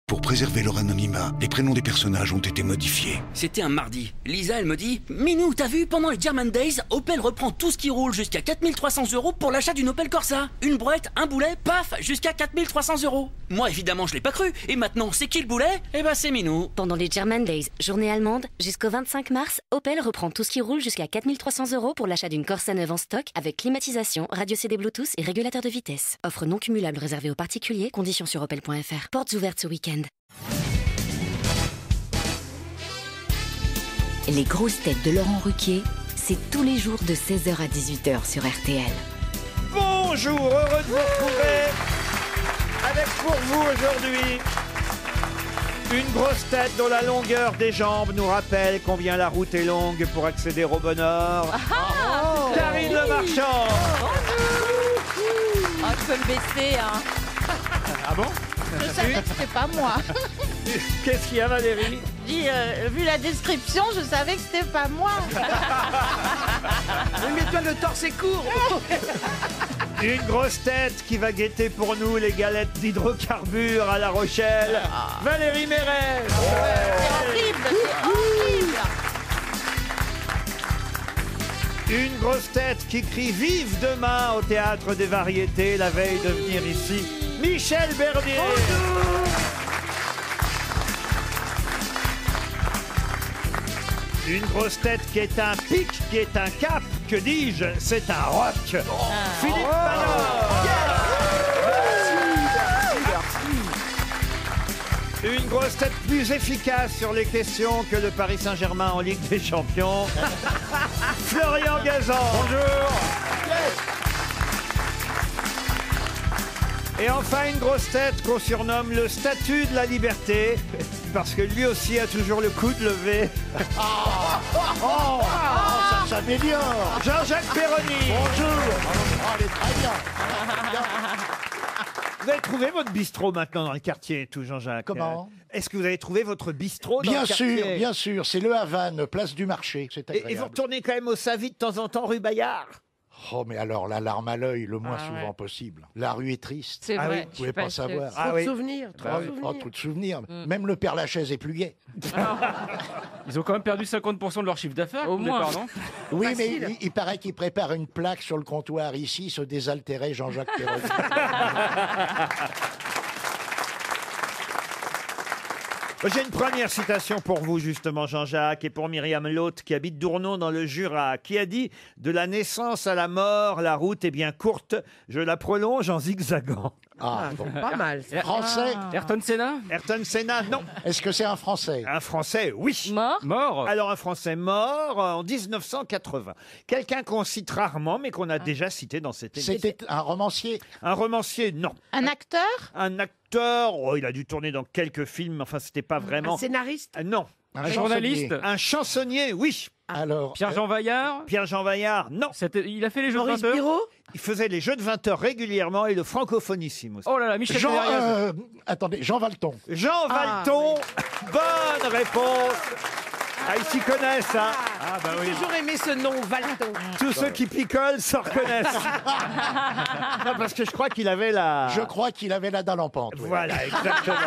Pour préserver leur anonymat, les prénoms des personnages ont été modifiés. C'était un mardi. Lisa, elle me dit « Minou, t'as vu, pendant les German Days, Opel reprend tout ce qui roule jusqu'à 4300 € pour l'achat d'une Opel Corsa. Une brouette, un boulet, paf, jusqu'à 4300 €. Moi, évidemment, je l'ai pas cru. Et maintenant, c'est qui le boulet? Eh ben, c'est Minou. Pendant les German Days, journée allemande, jusqu'au 25 mars, Opel reprend tout ce qui roule jusqu'à 4300 € pour l'achat d'une Corsa neuve en stock avec climatisation, radio CD Bluetooth et régulateur de vitesse. Offre non cumulable réservée aux particuliers, conditions sur opel.fr. Portes ouvertes ce week-end. Les grosses têtes de Laurent Ruquier, c'est tous les jours de 16h à 18h sur RTL. Bonjour, heureux de vous retrouver avec pour vous aujourd'hui une grosse tête dont la longueur des jambes nous rappelle combien la route est longue pour accéder au bonheur. Karine Le Marchand. Oh, tu peux me baisser, hein. Ah bon? Je savais que c'était pas moi. Qu'est-ce qu'il y a, Valérie? Vu la description, je savais que c'était pas moi. Mais toi, le torse est court. Une grosse tête qui va guetter pour nous les galettes d'hydrocarbures à La Rochelle. Valérie Mérès. C'est horrible, c'est horrible. Une grosse tête qui crie vive demain au Théâtre des Variétés la veille de venir ici. Michel Bernier. Une grosse tête qui est un pic, qui est un cap, que dis-je, c'est un rock. Philippe Manœuvre. Une grosse tête plus efficace sur les questions que le Paris Saint-Germain en Ligue des Champions. Florian Gazan. Bonjour. Et enfin, une grosse tête qu'on surnomme le statut de la liberté, parce que lui aussi a toujours le coude levé. Ça s'améliore. Jean-Jacques Perroni. Bonjour. Elle est très bien. Vous avez trouvé votre bistrot maintenant dans le quartier et tout, Jean-Jacques? Comment? Est-ce que vous avez trouvé votre bistrot dans le quartier? Bien sûr, bien sûr. C'est le Havane, place du marché. C'est agréable. Et vous retournez quand même au Savy de temps en temps, rue Bayard? Oh, mais alors, la larme à l'œil, le moins souvent possible. La rue est triste. C'est Ah vrai. oui, Vous pouvez pas savoir. Trop de souvenirs, trop de Oh, souvenirs. trop de souvenirs. Même le Père Lachaise est plus gai. Ils ont quand même perdu 50% de leur chiffre d'affaires au moins. départ, non? Oui, mais il paraît qu'il prépare une plaque sur le comptoir ici, se désaltérer Jean-Jacques Perroni. J'ai une première citation pour vous, justement, Jean-Jacques, et pour Myriam Loth, qui habite Dournon dans le Jura, qui a dit « De la naissance à la mort, la route est bien courte, je la prolonge en zigzagant. Ah, bon. Pas mal. » Français? Ayrton Senna? Ayrton Senna, non. Est-ce que c'est un Français? Un Français, oui. Mort? Mort? Alors, un Français mort en 1980. Quelqu'un qu'on cite rarement, mais qu'on a déjà cité dans cette émission. C'était un romancier? Un romancier, non. Un acteur? Un acteur, oh, il a dû tourner dans quelques films, mais enfin, c'était pas vraiment... Un scénariste. Non. Un journaliste? Un chansonnier, oui. Alors, Pierre-Jean Vaillard? Pierre-Jean Vaillard, non. Il a fait les jeux de Maurice 20 heures? Biro. Il faisait les jeux de 20 heures régulièrement et le francophonisme aussi. Oh là là, Michel Delariaz. attendez, Jean Valton. Jean Valton, bonne réponse. Ah, ils s'y connaissent, hein. Ah bah oui. J'ai toujours aimé ce nom, Valton. Tous ceux qui picolent s'en reconnaissent. Non, parce que je crois qu'il avait la... Je crois qu'il avait la dalle en pente. oui. Voilà, exactement.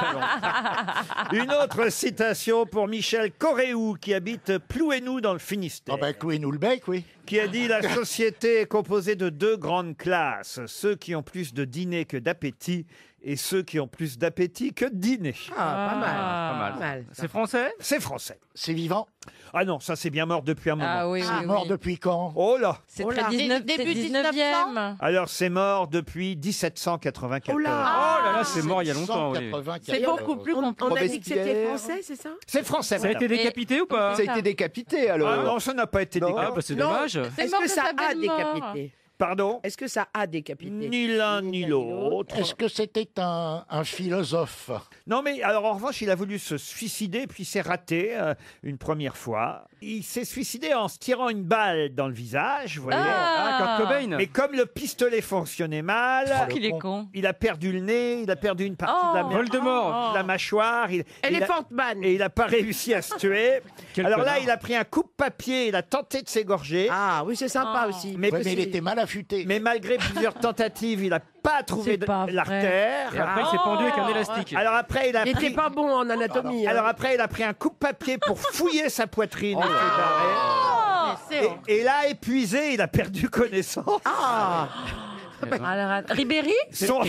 Une autre citation pour Michel Coréou, qui habite Plouénou dans le Finistère. Ah ben, clouez-nous le bec, oui. Qui a dit « La société est composée de deux grandes classes, ceux qui ont plus de dîner que d'appétit et ceux qui ont plus d'appétit que de dîner. Ah, pas mal. Pas mal. C'est français? » C'est français. C'est vivant? Ah non, ça c'est bien mort depuis un moment. Ah oui, C'est mort depuis quand? Oh là! C'est Oh très là. 19, Début 19e. Alors c'est mort depuis 1794. Oh là. Oh là là, c'est mort il y a longtemps, oui. 194. C'est beaucoup plus On compliqué. a dit que c'était français, c'est ça? C'est français, Ça a madame. été décapité ou pas? Ça a été décapité alors. Ah non, ça n'a pas été Ah décapité. bah c'est Non. dommage. C'est Est-ce mort que de ça sa a belle mort. décapité? Pardon? Est-ce que ça a décapité? Ni l'un ni l'autre. Est-ce que c'était un philosophe? Non, mais alors en revanche, il a voulu se suicider, puis c'est raté une première fois. Il s'est suicidé en se tirant une balle dans le visage, vous voyez. Ah, Kurt Cobain. Mais comme le pistolet fonctionnait mal, Oh, qu'il est con. il a perdu le nez, il a perdu une partie de Voldemort. de la mâchoire. Elephant Man. Et il n'a pas réussi à se tuer. Quel Alors là, connard. il a pris un coupe-papier, il a tenté de s'égorger. Ah oui, c'est sympa aussi. Mais Ouais, mais il était mal affûté. Mais malgré plusieurs tentatives, il n'a pas trouvé C'est pas vrai. l'artère. Et après, il s'est pendu avec un élastique. Alors après, il a Il pris... était pas bon en anatomie. hein. Alors après, il a pris un coupe-papier pour fouiller sa poitrine. Mais c'est horrible. Et là, épuisé, il a perdu connaissance. Alors, Ribéry Son...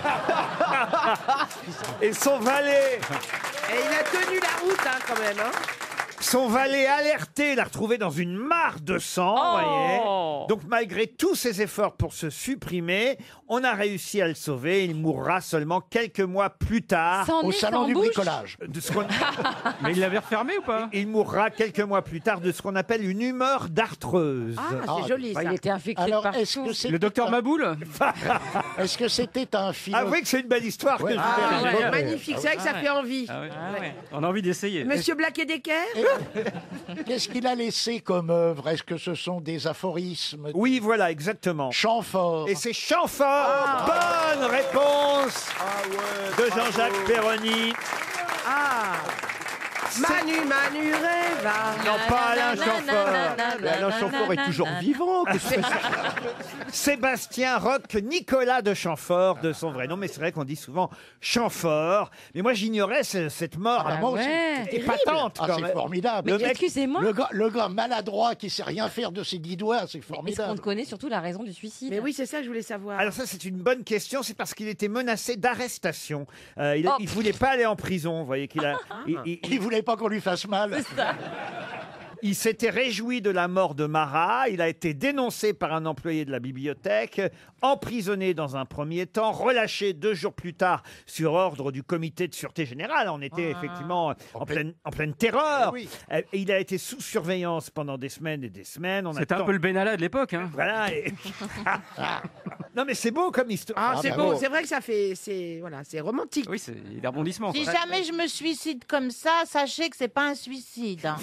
Et son valet, Et il a tenu la route hein, quand même. Hein. son valet alerté l'a retrouvé dans une mare de sang, voyez. Donc malgré tous ses efforts pour se supprimer, on a réussi à le sauver. Il mourra seulement quelques mois plus tard. Au salon du bricolage. De ce qu'on- Mais il l'avait refermé ou pas? Il mourra quelques mois plus tard de ce qu'on appelle une humeur dartreuse. Ah, c'est joli ça. Il était infecté Alors, partout. est-ce que c'était Le docteur Maboul? est-ce que c'était un philosophe Avouez que c'est une belle histoire que je vous Ah, ai ouais, racontée. magnifique, c'est vrai que ça fait envie. Ah ouais. On a envie d'essayer. Monsieur Black-Decker Qu'est-ce qu'il a laissé comme œuvre? Est-ce que ce sont des aphorismes? Oui, voilà, exactement. Chants forts. Et c'est Chamfort. Bonne réponse de Jean-Jacques Perroni. Ah Manu Rêva. Non, pas Alain Chamfort. Alain Chamfort est toujours vivant. Sébastien Roch Nicolas de Chamfort, de son vrai nom. Mais c'est vrai qu'on dit souvent Chamfort. Mais moi, j'ignorais cette mort. Ah, moi aussi. Épatante, Ah, quand c'est même. formidable. Le mec- Excusez-moi, Le gars maladroit qui sait rien faire de ses 10 doigts, c'est est-ce qu'on formidable. connaît surtout la raison du suicide? Mais oui, c'est ça que je voulais savoir. Alors ça, c'est une bonne question. C'est parce qu'il était menacé d'arrestation. Il Oh. voulait pas aller en prison. Vous voyez qu'il a... Il voulait pas qu'on lui fasse mal. Il s'était réjoui de la mort de Marat. Il a été dénoncé par un employé de la bibliothèque, emprisonné dans un premier temps, relâché 2 jours plus tard sur ordre du comité de sûreté générale. On était effectivement en pleine terreur. Oui. Et il a été sous surveillance pendant des semaines et des semaines. C'était un peu le Benalla de l'époque. Hein. Voilà. Non mais c'est beau comme histoire. Ah, c'est bah beau, bon. c'est vrai que ça fait, voilà, c'est romantique. Oui, c'est des rebondissements. Si quoi. jamais je me suicide comme ça, sachez que c'est pas un suicide. hein.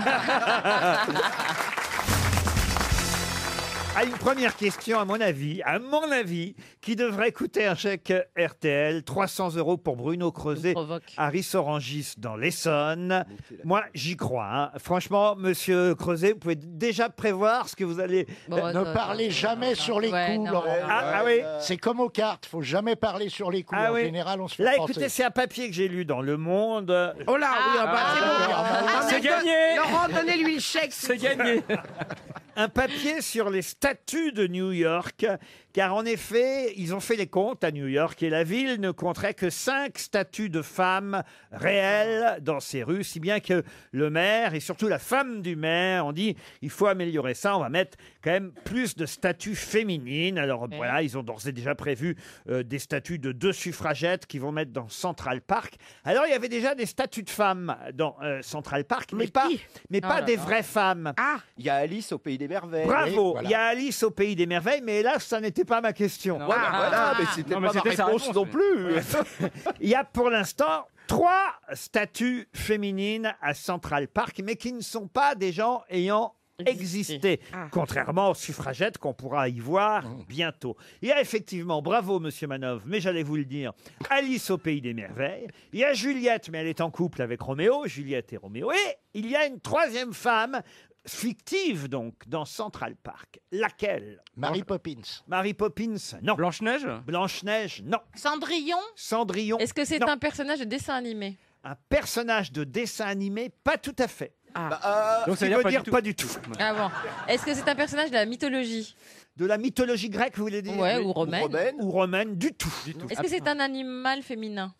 À une première question, à mon avis, qui devrait coûter un chèque RTL, 300 € pour Bruno Creuset, à Rissorangis dans l'Essonne. Moi, j'y crois. Hein. Franchement, monsieur Creuset, vous pouvez déjà prévoir ce que vous allez... Ne parlez jamais sur les coups, Laurent. Ah oui. C'est comme aux cartes, faut jamais parler sur les coups. Ah en oui. général, on se fait Là, penser. écoutez, c'est un papier que j'ai lu dans Le Monde. Oh là, oui, ah bah, c'est bon. bah, C'est gagné. Laurent, donnez-lui le chèque. C'est gagné. Un papier sur les statues de New York, car en effet, ils ont fait les comptes à New York et la ville ne compterait que 5 statues de femmes réelles dans ses rues, si bien que le maire et surtout la femme du maire ont dit il faut améliorer ça, on va mettre quand même plus de statues féminines. Alors voilà, ils ont d'ores et déjà prévu des statues de 2 suffragettes qu'ils vont mettre dans Central Park. Alors il y avait déjà des statues de femmes dans Central Park, mais pas des vraies femmes. Ah, Il y a Alice au Pays des Merveilles. Bravo, voilà. il y a Alice au Pays des Merveilles, mais hélas, ça n'était pas ma question. Ouais, bah voilà, mais c'était Non, mais pas ma c'était sa réponse réponse, non mais- plus. Il y a pour l'instant 3 statues féminines à Central Park, mais qui ne sont pas des gens ayant existé, contrairement aux suffragettes qu'on pourra y voir bientôt. Il y a effectivement, bravo Monsieur Manov, mais j'allais vous le dire, Alice au Pays des Merveilles. Il y a Juliette, mais elle est en couple avec Roméo, Juliette et Roméo. Et il y a une 3e femme, fictive donc, dans Central Park. Laquelle? Mary Poppins. Mary Poppins, non. Blanche-Neige? Blanche-Neige, non. Cendrillon? Cendrillon, Est-ce que c'est non. un personnage de dessin animé? Un personnage de dessin animé, pas tout à fait. Donc Ça veut dire pas du tout. Ah bon. Est-ce que c'est un personnage de la mythologie? De la mythologie grecque, vous voulez dire? Ouais, ou romaine. Ou romaine, du tout. Est-ce que c'est un animal féminin?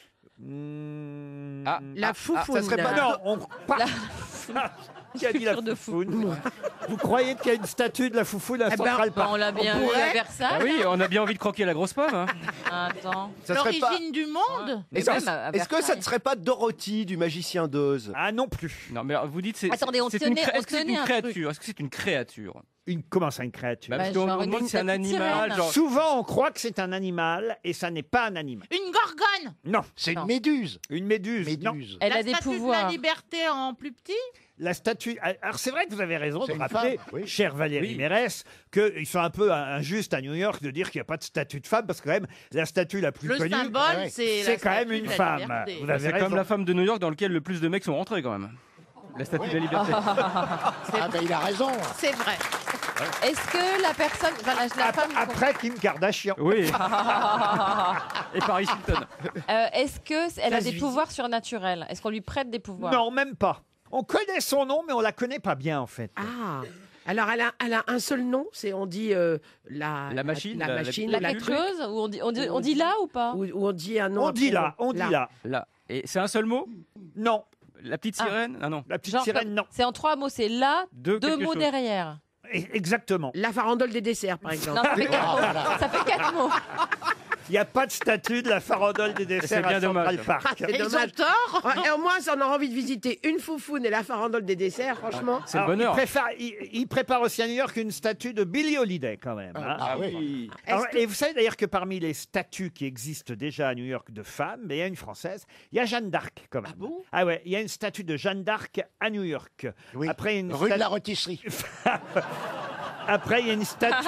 la foufoune. ça serait pas- Non, on... Qui a dit la Figure de foufoune? Vous croyez qu'il y a une statue de la foufoune à ben, Central Park? On l'a bien vu à Versailles. Ah oui, on a bien envie de croquer la grosse pomme. Hein. Attends. L'origine du monde? Mais même à Est-ce que ça Versailles. ne serait pas Dorothy du magicien d'Oz? Ah non plus. Non, mais vous dites c'est. Attendez, on c'est tenait- une, on est-ce que c'est tenait une un créature? Est-ce que c'est une créature? Comment ça, une créature? Bah, parce Bah, qu'on genre nous une demande si c'est un petite animal. sirène. Genre... Souvent, on croit que c'est un animal et ça n'est pas un animal. Une gorgone? Non. C'est une Non. méduse. Une méduse. Non. Méduse. Elle La a des statue de la pouvoirs. liberté en plus petit? La statue. Alors, c'est vrai que vous avez raison C'est de une rappeler, femme, oui. chère Valérie Oui. Mérès, qu'ils sont un peu injustes à New York de dire qu'il n'y a pas de statue de femme, parce que quand même, la statue la plus Le connue, symbole, ouais. c'est c'est la quand même statue une de la femme. liberté. Vous avez C'est raison. comme la femme de New York dans laquelle le plus de mecs sont rentrés quand même. La statue de la liberté. Ah ben il a raison. C'est vrai. Est-ce que la personne, enfin, la femme, Après Kim Kardashian. Oui. Et Paris Hilton. est-ce que elle a des Casse-visite. pouvoirs surnaturels? Est-ce qu'on lui prête des pouvoirs? Non, même pas. On connaît son nom, mais on la connaît pas bien en fait. Ah. Alors, elle a un seul nom, c'est on dit La machine, la machine, Il y a la quelque truc, chose? Ou on dit là ou pas? ou on dit un nom. On dit là, on dit là. Là. Et c'est un seul mot? Non, La petite sirène? Ah non. la petite Genre sirène, comme- non. C'est en 3 mots, c'est là, De 2 quelque mots chose. derrière. Exactement. La farandole des desserts, par exemple. Non, ça fait 4 mots. Ça fait 4 mots. Il n'y a pas de statue de la farandole des desserts C'est bien à Central dommage. Park. C'est dommage. Ouais, et au moins, si on a envie de visiter une foufoune et la farandole des desserts, franchement. C'est le Alors, bonheur. il prépare aussi à New York une statue de Billie Holiday quand même. hein. Ah oui. Alors, et vous savez d'ailleurs que parmi les statues qui existent déjà à New York de femmes, mais il y a une française, il y a Jeanne d'Arc quand même. Ah bon? Ah ouais, il y a une statue de Jeanne d'Arc à New York. Oui. Après une Rue de sta- la Rôtisserie. Après, il y a une statue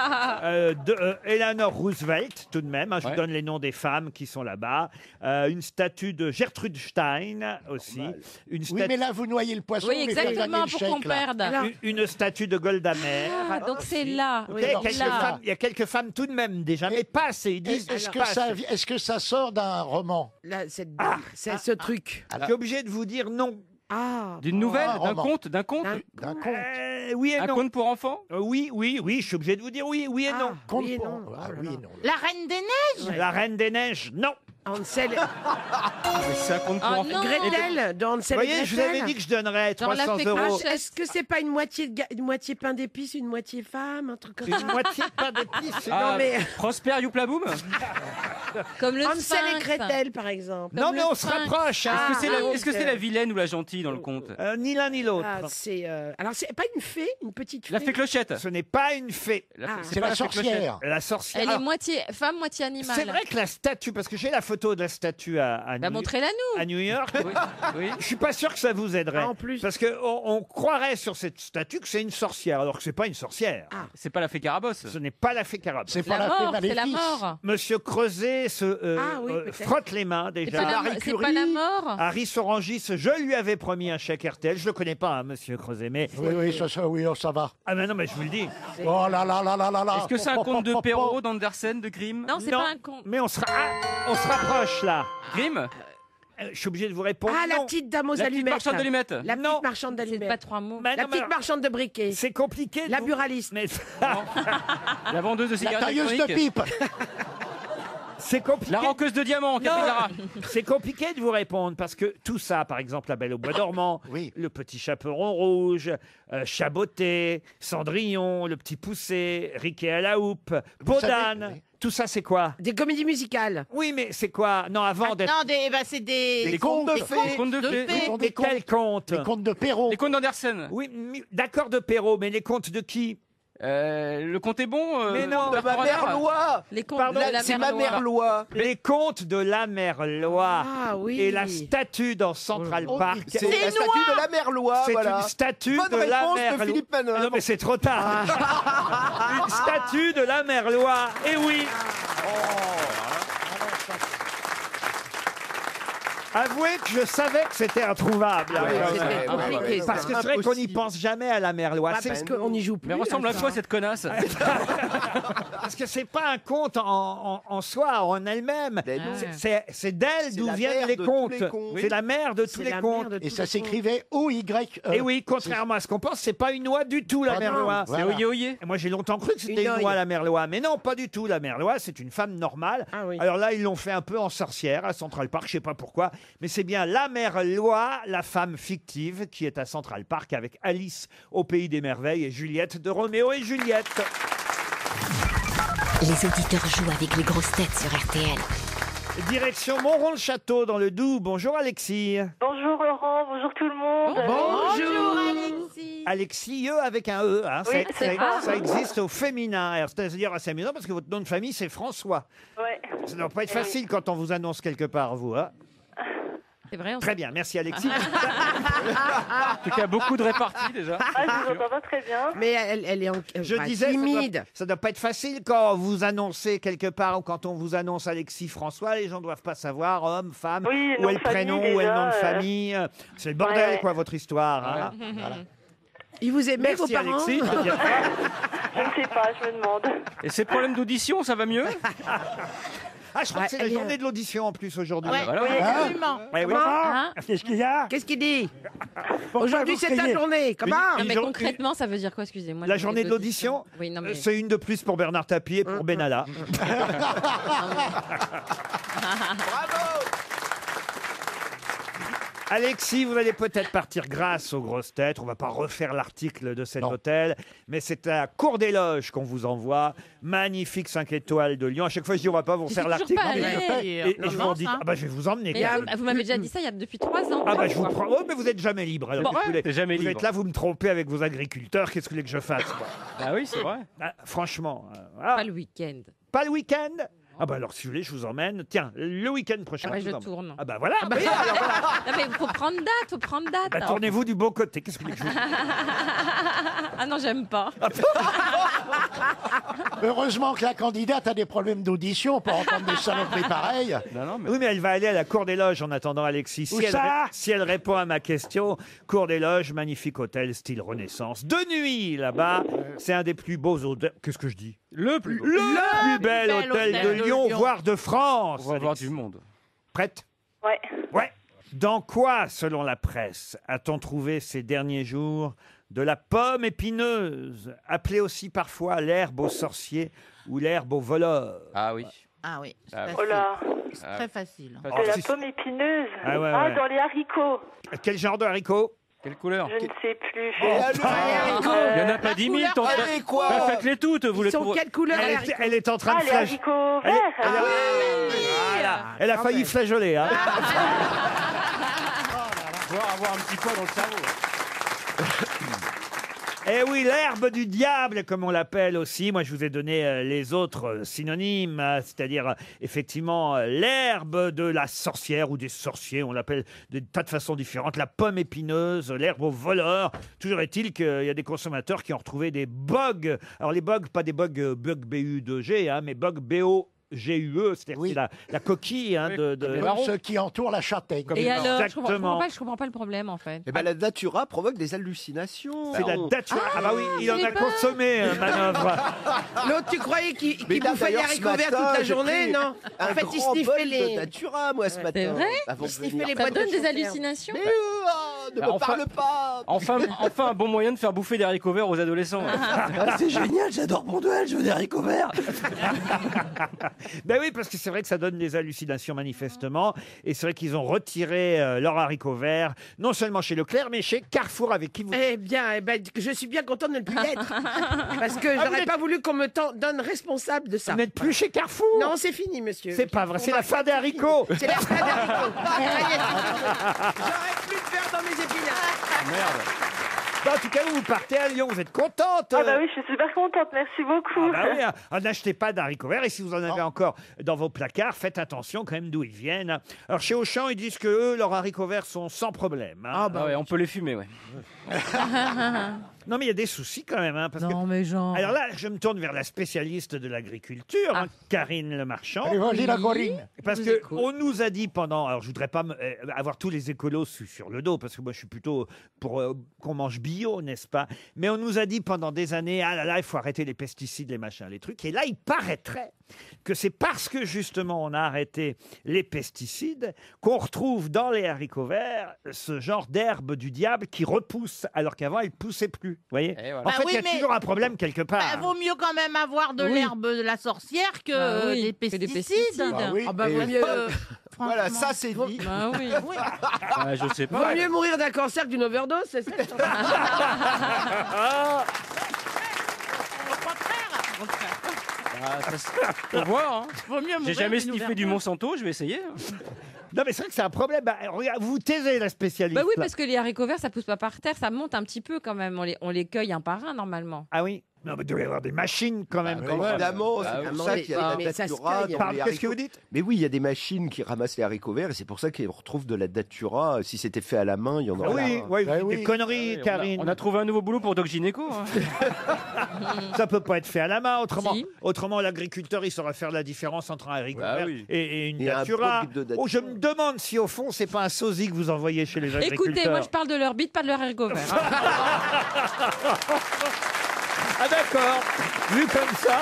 de Eleanor Roosevelt, tout de même. hein, je vous Ouais. donne les noms des femmes qui sont là-bas. Une statue de Gertrude Stein aussi. Une Oui, statue, mais là, vous noyez le poisson. Oui, mais faites exactement, gagner le pour chèque, qu'on là. perde. Alors, une statue de Golda Meir. Ah, donc c'est là. Il y a alors, quelques c'est là. femmes- il y a quelques femmes tout de même déjà, mais pas assez. Ils disent Est-ce pas que, ça, assez. est-ce que ça sort d'un roman? là, c'est ce truc. Je suis obligé de vous dire non. Ah. D'une nouvelle? un D'un roman. conte? D'un conte? Un- D'un conte. Oui et Un non. conte pour enfants? Oui, je suis obligé de vous dire oui et non. Conte oui et pour- non. Ah, Oh là oui là. et non. La Reine des Neiges. La Reine des Neiges, non. Hansel, Mais c'est un conte pour Ah enfants. non. Gretel, dans Vous Hansel et voyez, Gretel. je vous avais dit que je donnerais Genre la 300 fée euros. crache. Est-ce que c'est pas une moitié, une moitié pain d'épices, une moitié femme, un truc comme C'est ça une moitié de pain d'épices. Ah, Non, mais- Prosper Youplaboum? Comme le Hansel et sphinx. Gretel, par exemple. Non, Comme mais le on se sphinx. rapproche. hein. Est-ce que c'est Ah, est-ce que c'est la vilaine ou la gentille dans le conte? Ni l'un ni l'autre. Ah, c'est alors c'est pas une fée, une petite fée. La fée Clochette? Ce n'est pas une fée. C'est la pas fée Clochette. sorcière. La sorcière. Elle est Alors, moitié femme, moitié animal. c'est vrai que la statue, parce que j'ai la photo de la statue à Bah, montrez-la nous. à New York. Oui. Oui. Je suis pas sûr que ça vous aiderait. Ah, en plus. Parce que on croirait sur cette statue que c'est une sorcière, alors que c'est pas une sorcière. C'est pas la fée Carabosse? Ce n'est pas la fée Carabosse. C'est pas La la fée mort, c'est la maléfice. mort. Monsieur Creuset Ah oui, peut-être. frotte les mains C'est déjà. pas, c'est pas la mort. Harry Sorangis, je lui avais promis un chèque RTL. Je le connais pas, hein, Monsieur Creuset, mais Oui, oui, oh, ça va. ah mais non, mais je vous le dis. Oh là là là là là là. Est-ce que c'est un conte de Perrault, d'Andersen, de Grimm? Non, c'est Non. pas un con. Mais on se rapproche là. Grimm? Je suis obligé de vous répondre. Ah, la non. petite dame aux La petite allumettes. marchande d'allumettes? La Non. petite marchande C'est d'allumettes. pas 3 mots. Mais La non, mais petite marchande de briquets. c'est compliqué. de La vous- buraliste. Mais La vendeuse de La cigarettes tailleuse de électroniques? pipe. c'est compliqué. La ranqueuse de diamants, Catherine Lara. C'est compliqué de vous répondre parce que tout ça, par exemple, La Belle au Bois dormant, Oui. Le Petit Chaperon Rouge, Chaboté, Cendrillon, Le Petit Poucet, Riquet à la houppe, Vous savez- Podane, oui. tout ça c'est quoi? Des comédies musicales. Oui, mais c'est quoi? Non, avant d'être. Non, c'est des. Des contes de Les fées. contes de fées. Les contes Mais des contes. quels contes? Les contes de Perrault. Les contes d'Andersen. Oui, d'accord de Perrault, mais les contes de qui? Le conte est bon? Mais non, De ma mère loi. Les contes Pardon, de la C'est mère ma mère loi. Les contes de la mère Loi. Ah oui. Et la statue dans Central Oh, Park. C'est la statue de la mère loi. C'est Voilà. une statue Bonne de la réponse mère de Loi. Philippe Manœuvre. Ah non, mais c'est trop tard. Une statue de la mère Loi. Eh oui. Avouez que je savais que c'était introuvable. hein, Ouais, quand C'était même. compliqué, ça. Parce que c'est vrai qu'on n'y pense jamais à la mère Loi. Ah, C'est- parce qu'on n'y joue plus. Mais elle ressemble à là, quoi ça. cette connasse? Parce que c'est pas un conte en soi, en elle-même. Mais non. C'est d'elle C'est d'où la viennent mère les de tous contes. les contes. C'est la mère de tous C'est les la contes. mère de Et tous ça les s'écrivait O-Y-E. Et oui, contrairement à ce qu'on pense, c'est pas une oie du tout, la Ah mère non. Loi. Voilà. C'est oyé oyé. Et moi, j'ai longtemps cru que c'était Une une oie. oie, la mère Loi. Mais non, pas du tout. La mère Loi, c'est une femme normale. Ah oui. Alors là, ils l'ont fait un peu en sorcière à Central Park, je sais pas pourquoi. Mais c'est bien la mère Loi, la femme fictive, qui est à Central Park avec Alice au Pays des Merveilles et Juliette de Roméo et Juliette. Les auditeurs jouent avec les grosses têtes sur RTL. Direction Montron-le-Château dans le Doubs. Bonjour Alexis. Bonjour Laurent, bonjour tout le monde. Bonjour. Alexis. Alexis, avec un E. Hein. Oui, c'est ça. Ça existe au féminin. Alors, c'est-à-dire assez amusant parce que votre nom de famille, c'est François. Ouais. Ça ne doit pas être Eh oui. facile quand on vous annonce quelque part, vous. Hein. C'est vrai. Très bien, merci Alexis. En tout cas, beaucoup de réparties déjà. Ah, je vous entends pas très bien. Mais elle est Je enfin, disais, timide. ça doit pas être facile quand vous annoncez quelque part ou quand on vous annonce Alexis François, les gens doivent pas savoir homme, femme, Oui, où nom est de le prénom, famille, où est le nom de déjà, famille. C'est le bordel, ouais. quoi, votre histoire. hein. Voilà. Ils vous aiment, vos Merci parents Alexis. de dire ça. Je ne sais pas, je me demande. Et ces problèmes d'audition, ça va mieux? Ah, je crois que c'est la elle est- journée de l'audition en plus aujourd'hui. Ouais, voilà. oui, Ah. absolument. Ouais, oui. Hein Qu'est-ce qu'il y a Qu'est-ce qu'il dit? Aujourd'hui, c'est ta journée. Comment? Non, mais Ils ont- concrètement, ça veut dire quoi? Excusez-moi. La journée de l'audition, Oui, non, mais. c'est une de plus pour Bernard Tapie et pour Benalla. Alexis, vous allez peut-être partir grâce aux grosses têtes. On va pas refaire l'article de cet hôtel, mais c'est à Cour des Loges qu'on vous envoie. Magnifique 5 étoiles de Lyon. À chaque fois, je dis on va pas vous refaire J'y suis toujours l'article. pas Non, mais allée. je le fais. Et je vous en dis, hein. ah bah, je vais vous emmener. Mais quand même. vous m'avez déjà dit ça il y a depuis 3 ans. Ah bah je vous Quoi. prends. Oh, mais vous êtes jamais libre. Alors, Bon, qu'est-ce que vous voulez t'es jamais vous libre. êtes là, vous me trompez avec vos agriculteurs. Qu'est-ce que vous voulez que je fasse quoi Ah oui, c'est vrai. Ah, franchement, voilà. Pas le week-end. Pas le week-end. Ah bah alors si vous voulez, je vous emmène. Tiens, le week-end prochain. Ah ouais, je je vous emmène. tourne. Ah bah voilà. Ah bah, oui, alors voilà. non, mais faut prendre date, faut prendre date. Bah, tournez-vous du beau côté. Qu'est-ce que vous voulez que je vous dise Ah non, j'aime pas. Heureusement que la candidate a des problèmes d'audition pour entendre des saloperies pareilles. Non, mais... Oui, mais elle va aller à la Cour des Loges en attendant, Alexis. Où ça Si elle répond à ma question, Cour des Loges, magnifique hôtel, style Renaissance. De nuit, là-bas, c'est un des plus beaux hôtels. Qu'est-ce que je dis Le plus beau. Le plus bel hôtel de Lyon, voire de France. On va voir Alexis. du monde. Prête Ouais. Ouais. Dans quoi, selon la presse, a-t-on trouvé ces derniers jours de la pomme épineuse, appelée aussi parfois l'herbe aux sorciers ou l'herbe aux voleurs? Ah oui. Ah oui. Ah oui. Oh là. C'est très facile. Oh, De la si- pomme épineuse. Ah ouais, ouais. Dans les haricots. Quel genre de haricots? Quelle couleur? Je ne sais plus. Il n'y en a pas 10 000. Tant... Allez, quoi Bah, faites-les toutes. Vous Ils les sont trouverez. quelle couleur les Elle est, haricots elle est en train Ah, de les flash. haricots Elle est- verts. elle est- Voilà. Elle a failli flageoler. Hein. Pouvoir avoir un petit poids dans le cerveau. Eh oui, l'herbe du diable, comme on l'appelle aussi. Moi, je vous ai donné les autres synonymes, c'est-à-dire effectivement l'herbe de la sorcière ou des sorciers. On l'appelle de tas de façons différentes. La pomme épineuse, l'herbe au voleur. Toujours est-il qu'il y a des consommateurs qui ont retrouvé des bugs. Alors les bugs, pas des bugs B-U-G, hein, mais bugs B-O. GUE, c'est-à-dire Oui. que c'est la coquille hein, Oui, de... comme les Comme marrons. ceux qui entourent la châtaigne. Et alors, Exactement. je comprends pas le problème en fait. Eh ben, la datura provoque des hallucinations. C'est la datura. Ah bah oui, il en je a savais pas. consommé, manœuvre. L'autre, tu croyais qu'il Mais là, bouffait des d'ailleurs, ce haricots verts matin, toute la j'ai journée? pris Non. En Un fait, il grand sniffait bol de les... datura, moi, ce matin. C'est vrai Avant de Il sniffait venir. les Ça boîtes de donne des chauffeurs. hallucinations. Mais ne Bah, me enfin- parle pas. Enfin un bon moyen de faire bouffer des haricots verts aux adolescents. C'est génial, j'adore mon duel, je veux des haricots verts. Ben oui, parce que c'est vrai que ça donne des hallucinations manifestement. Et c'est vrai qu'ils ont retiré leurs haricots verts, non seulement chez Leclerc, mais chez Carrefour, avec qui vous... Eh bien, je suis bien contente de ne plus y être. Parce que j'aurais pas voulu qu'on me donne responsable de ça. Vous n'êtes plus chez Carrefour? Non, c'est fini, monsieur. C'est pas vrai, c'est On la va- fin des haricots. C'est la fin des haricots. Ça y est, c'est fini. J'aurais plus de verre dans mes épinards. Merde. Ben, en tout cas, vous partez à Lyon, vous êtes contente. Ah bah oui, je suis super contente. Merci beaucoup. Ah bah oui, hein. N'achetez pas d'haricots verts. Et si vous en avez encore dans vos placards, faites attention quand même d'où ils viennent. Alors chez Auchan, ils disent que eux, leurs haricots verts sont sans problème. hein. Ah bah ouais, on peut les fumer, ouais. Non mais il y a des soucis quand même. Hein, parce que... Non mais genre. Alors là, je me tourne vers la spécialiste de l'agriculture, hein, Karine Le Marchand. Allez, vas-y, la Corinne. Parce Je vous que écoute. on nous a dit pendant, alors je voudrais pas avoir tous les écolos sur le dos, parce que moi je suis plutôt pour qu'on mange bio, n'est-ce pas? Mais on nous a dit pendant des années, ah là là, il faut arrêter les pesticides, les machins, les trucs. Et là, il paraîtrait que c'est parce que justement on a arrêté les pesticides qu'on retrouve dans les haricots verts ce genre d'herbe du diable qui repousse, alors qu'avant elle poussait plus. Vous voyez? Et voilà. En Bah fait, oui, il y a mais- toujours un problème quelque part. Bah, vaut mieux quand même avoir de Oui. l'herbe de la sorcière que Bah oui, des que des pesticides. pesticides. Bah oui. Ah bah, Et- vaut mieux, Voilà, ça c'est dit. Bah oui. Ah, je sais vaut pas. mieux mourir d'un cancer que d'une overdose, c'est ça? Ah, faut voir. Hein. Vaut mieux J'ai mourir jamais d'une sniffé du overdose. Monsanto, je vais essayer. hein. Non, mais c'est vrai que c'est un problème. Bah, regarde, vous taisez la spécialiste. Bah oui, là. parce que les haricots verts, ça pousse pas par terre, ça monte un petit peu quand même. On les cueille un par un normalement. Ah oui. Non, mais il doit y avoir des machines quand même. Évidemment, c'est pour ça qu'il y a de la ça se datura caille. dans les Qu'est-ce que vous haricots. dites? Mais oui, il y a des machines qui ramassent les haricots verts et c'est pour ça qu'on retrouve de la datura. Si c'était fait à la main, il y en Ah aurait. oui, oui, Bah des oui. conneries, Karine. On a trouvé un nouveau boulot pour Doc Gynéco. Hein. Ça peut pas être fait à la main. Autrement, Si. autrement l'agriculteur, il saura faire la différence entre un haricot Bah vert oui. et une Et un datura. produit de datura. Oh, je me demande si au fond, c'est pas un sosie que vous envoyez chez les agriculteurs. Écoutez, moi je parle de leur bite, pas de leur haricot vert. Ah d'accord, vu comme ça.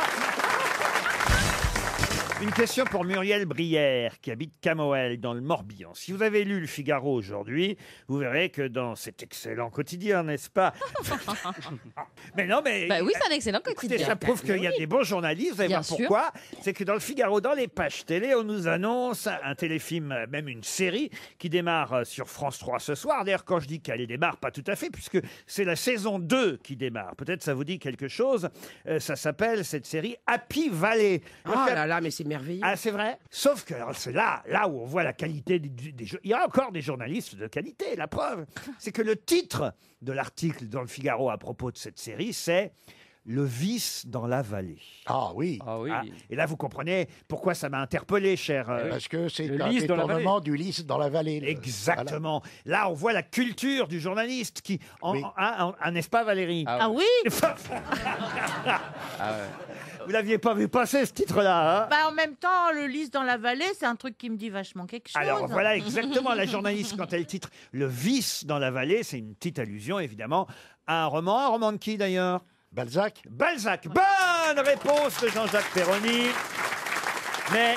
Une question pour Muriel Brière, qui habite Camoël, dans le Morbihan. Si vous avez lu Le Figaro aujourd'hui, vous verrez que dans cet excellent quotidien, n'est-ce pas? Mais non, mais... Bah oui, c'est un excellent Écoutez, quotidien. ça prouve qu'il y a des bons journalistes. Vous allez Bien voir sûr. pourquoi. C'est que dans le Figaro, dans les pages télé, on nous annonce un téléfilm, même une série, qui démarre sur France 3 ce soir. D'ailleurs, quand je dis qu'elle démarre, pas tout à fait, puisque c'est la saison 2 qui démarre. Peut-être ça vous dit quelque chose. Ça s'appelle, cette série, Happy Valley. Oh là là, mais c'est merveilleux. Ah, c'est vrai. Sauf que alors, c'est là où on voit la qualité il y a encore des journalistes de qualité. La preuve, c'est que le titre de l'article dans le Figaro à propos de cette série, c'est Le vice dans la vallée. Ah oui. Ah oui. Ah, et là, vous comprenez pourquoi ça m'a interpellé, cher. Parce que c'est Le un lys dans la détournement du lys dans la vallée. Exactement. Là, on voit la culture du journaliste qui, Oui. n'est-ce pas, Valérie? Ah oui. Vous l'aviez pas vu passer ce titre-là, hein? Bah, en même temps, le lys dans la vallée, c'est un truc qui me dit vachement quelque chose. Alors voilà exactement la journaliste quand elle titre Le vice dans la vallée, c'est une petite allusion évidemment à un roman de qui d'ailleurs? Balzac. Balzac. Bonne réponse de Jean-Jacques Perroni. Mais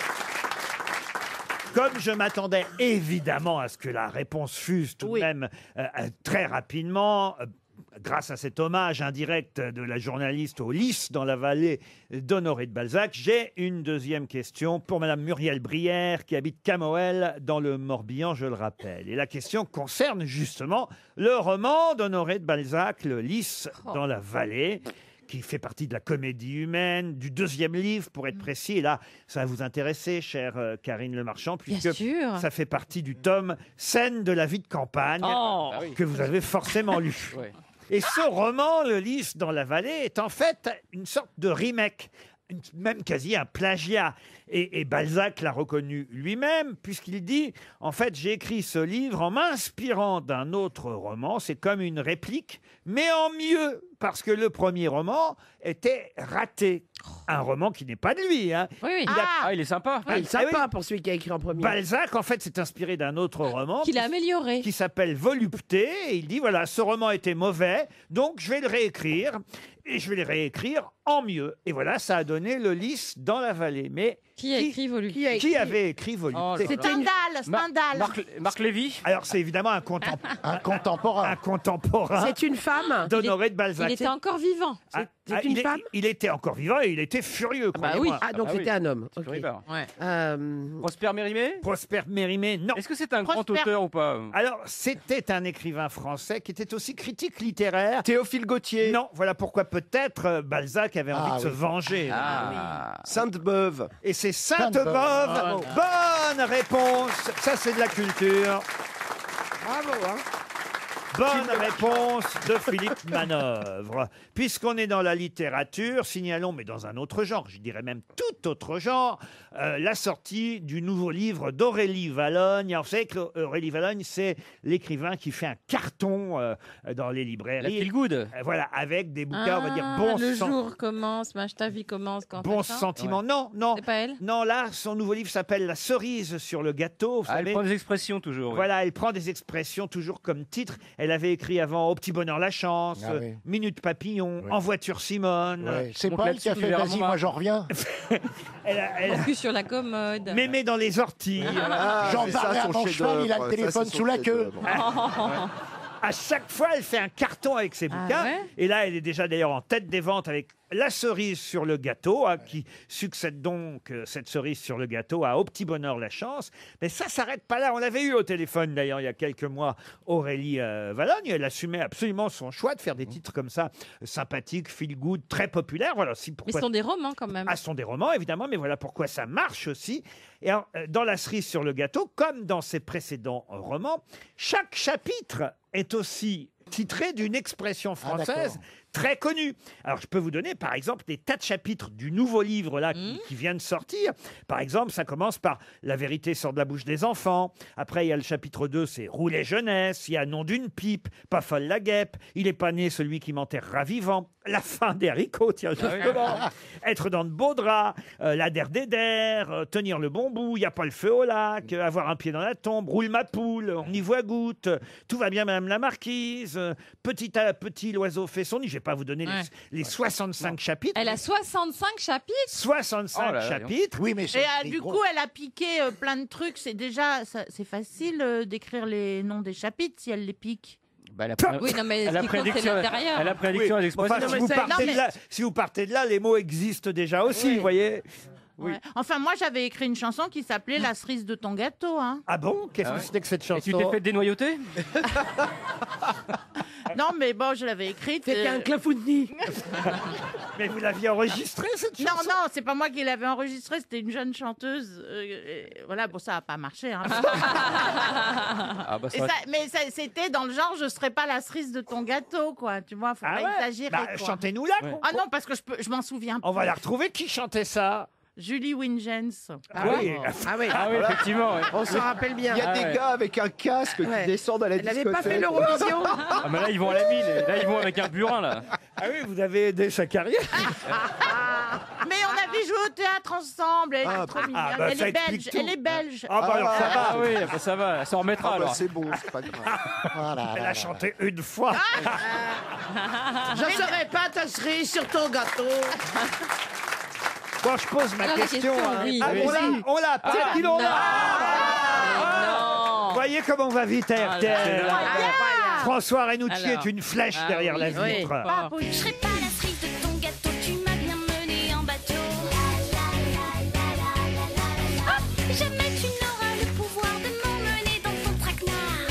comme je m'attendais évidemment à ce que la réponse fuse tout de même très rapidement, grâce à cet hommage indirect de la journaliste au lys dans la vallée d'Honoré de Balzac, j'ai une deuxième question pour Madame Muriel Brière qui habite Camoël dans le Morbihan, je le rappelle. Et la question concerne justement le roman d'Honoré de Balzac, Le lys dans la vallée, qui fait partie de la comédie humaine, du deuxième livre pour être précis. Et là, ça va vous intéresser, chère Karine Le Marchand, puisque sûr. ça fait partie du tome Scènes de la vie de campagne Oh. Ah oui. que vous avez forcément lu. Ouais. Et ce roman, Le lys dans la vallée, est en fait une sorte de remake, même quasi un plagiat. Et Balzac l'a reconnu lui-même, puisqu'il dit, en fait, j'ai écrit ce livre en m'inspirant d'un autre roman, c'est comme une réplique, mais en mieux, parce que le premier roman était raté. Un roman qui n'est pas de lui. Hein. Oui, oui. Il est sympa. Ah, il est sympa pour celui qui a écrit en premier. Balzac, en fait, s'est inspiré d'un autre roman Qu'il a amélioré. qui s'appelle Volupté. Et il dit, voilà, ce roman était mauvais, donc je vais le réécrire. Et je vais le réécrire en mieux. Et voilà, ça a donné Le lys dans la vallée. Mais Qui a écrit Volupté? qui avait écrit Volupté? Oh là là. Stendhal. Marc Lévy. Alors, c'est évidemment un contemporain. Un contemporain C'est une femme. d'Honoré de Balzac. Il était encore vivant. C'est une femme. Il était encore vivant et il était furieux. bah croyez-moi. oui. Ah, donc Ah oui. c'était un homme. Ok. River. Ouais. Prosper Mérimée. Prosper Mérimée, non. Est-ce que c'est un grand Prosper. auteur ou pas? Alors, c'était un écrivain français qui était aussi critique littéraire. Théophile Gautier. Non, voilà pourquoi peut-être Balzac avait envie Ah de se oui. venger. Sainte-Beuve. Et c'est Sainte-Beuve. Bravo. Bonne réponse. Ça, c'est de la culture. Bravo, hein. Bonne réponse de Philippe Manœuvre. Puisqu'on est dans la littérature, signalons, mais dans un autre genre, je dirais même tout autre genre, la sortie du nouveau livre d'Aurélie Valogne. Alors, vous savez qu'Aurélie Valogne, c'est l'écrivain qui fait un carton dans les La librairies. feel good. Voilà, avec des bouquins, on va dire, bons Le sen- jour commence, ta vie commence quand bons t'attends. sentiments. Non, non. C'est pas elle? Non, là, son nouveau livre s'appelle La cerise sur le gâteau. Vous Ah, elle savez. prend des expressions toujours. oui. Voilà, elle prend des expressions toujours comme titre. Elle avait écrit avant Au petit bonheur la chance, Ah oui. Minute papillon, Oui. En voiture Simone. Ouais. C'est Donc pas elle là-dessus, qui a tu fait verras Vas-y, Montmartre. moi j'en reviens. Elle En plus sur la commode. Mémé dans les orties. J'en c'est ça, parlais à son mon cheval, chef-d'œuvre. il a le Ça, téléphone c'est son sous la queue. chef-d'œuvre. À chaque fois, elle fait un carton avec ses Ah bouquins. ouais Et là, elle est déjà d'ailleurs en tête des ventes avec La cerise sur le gâteau, hein, qui succède donc cette cerise sur le gâteau à Au petit bonheur la chance. Mais ça s'arrête pas là. On l'avait eu au téléphone d'ailleurs il y a quelques mois, Aurélie Valogne. Elle assumait absolument son choix de faire des titres comme ça, sympathiques, feel good, très populaires. Voilà, Mais pourquoi. ce sont des romans quand même. Ah, ce sont des romans, évidemment, mais voilà pourquoi ça marche aussi. Et alors, dans La cerise sur le gâteau, comme dans ses précédents romans, chaque chapitre est aussi titré d'une expression française d'accord. très connus. Alors, je peux vous donner, par exemple, des tas de chapitres du nouveau livre là qui vient de sortir. Par exemple, ça commence par La vérité sort de la bouche des enfants. Après, il y a le chapitre 2, c'est Roulet jeunesse. Il y a Nom d'une pipe, Pas folle la guêpe. Il est pas né celui qui m'enterrera vivant. La fin des haricots, tiens, justement. Être dans de beaux draps. La der des der. Tenir le bon bout. Il n'y a pas le feu au lac. Avoir un pied dans la tombe. Roule ma poule. On y voit goutte. Tout va bien, madame la marquise. Petit à petit, l'oiseau fait son nid. Je vais pas vous donner les 65 chapitres. Elle a 65 chapitres 65 chapitres. Oui, mais Et du coup, elle a piqué plein de trucs. C'est déjà, c'est facile d'écrire les noms des chapitres si elle les pique. Bah, Oui, non, mais ce qui compte, c'est l'intérieur. Elle a prédiction et Enfin, l'expression. si vous partez de là, les mots existent déjà aussi, vous voyez. Ouais. Enfin, moi, j'avais écrit une chanson qui s'appelait La cerise de ton gâteau. Hein. Ah bon? Qu'est-ce que c'était que cette chanson? Et tu t'es fait dénoyauter? Non, mais bon, je l'avais écrite. C'était un clafoutis. Mais vous l'aviez enregistrée, cette chanson? Non, c'est pas moi qui l'avais enregistrée, c'était une jeune chanteuse. Voilà, bon, ça n'a pas marché. Hein. Ah bah, Mais c'était dans le genre, je serais pas la cerise de ton gâteau, quoi. Tu vois, faut pas exagérer. Bah, quoi. chantez-nous-la. Ah non, parce que je m'en souviens pas. On va la retrouver. Qui chantait ça? Julie Wingens. Ah oui. oui. Ah oui. Ah oui, effectivement. Ouais. On s'en rappelle bien. Il y a des gars avec un casque qui descendent à la Elle discothèque. n'avait pas fait l'Eurovision. Ah mais là ils vont à la mine. Là ils vont avec un burin là. Ah oui, vous avez aidé sa carrière. Mais on avait joué au théâtre ensemble. Elle est trop mignonne. bah, elle ça est belge. explique tout. Elle est belge. Ah bah alors ça va. Ah oui, bah, ça va. Elle s'en remettra alors. C'est bon, c'est pas grave. Elle a chanté une fois. Je ne serai pas ta cerise sur ton gâteau. Quand je pose ma Alors, la question, oui. ah, on l'a pas. Ah, Dis donc, non. Vous voyez comment on va vite à RTL. François Renucci Alors. est une flèche derrière la oui. vitre. Oui. Je serai pas la cerise de ton gâteau, tu m'as bien mené en bateau. Hop, jamais tu n'auras le pouvoir de m'emmener dans ton traquenard.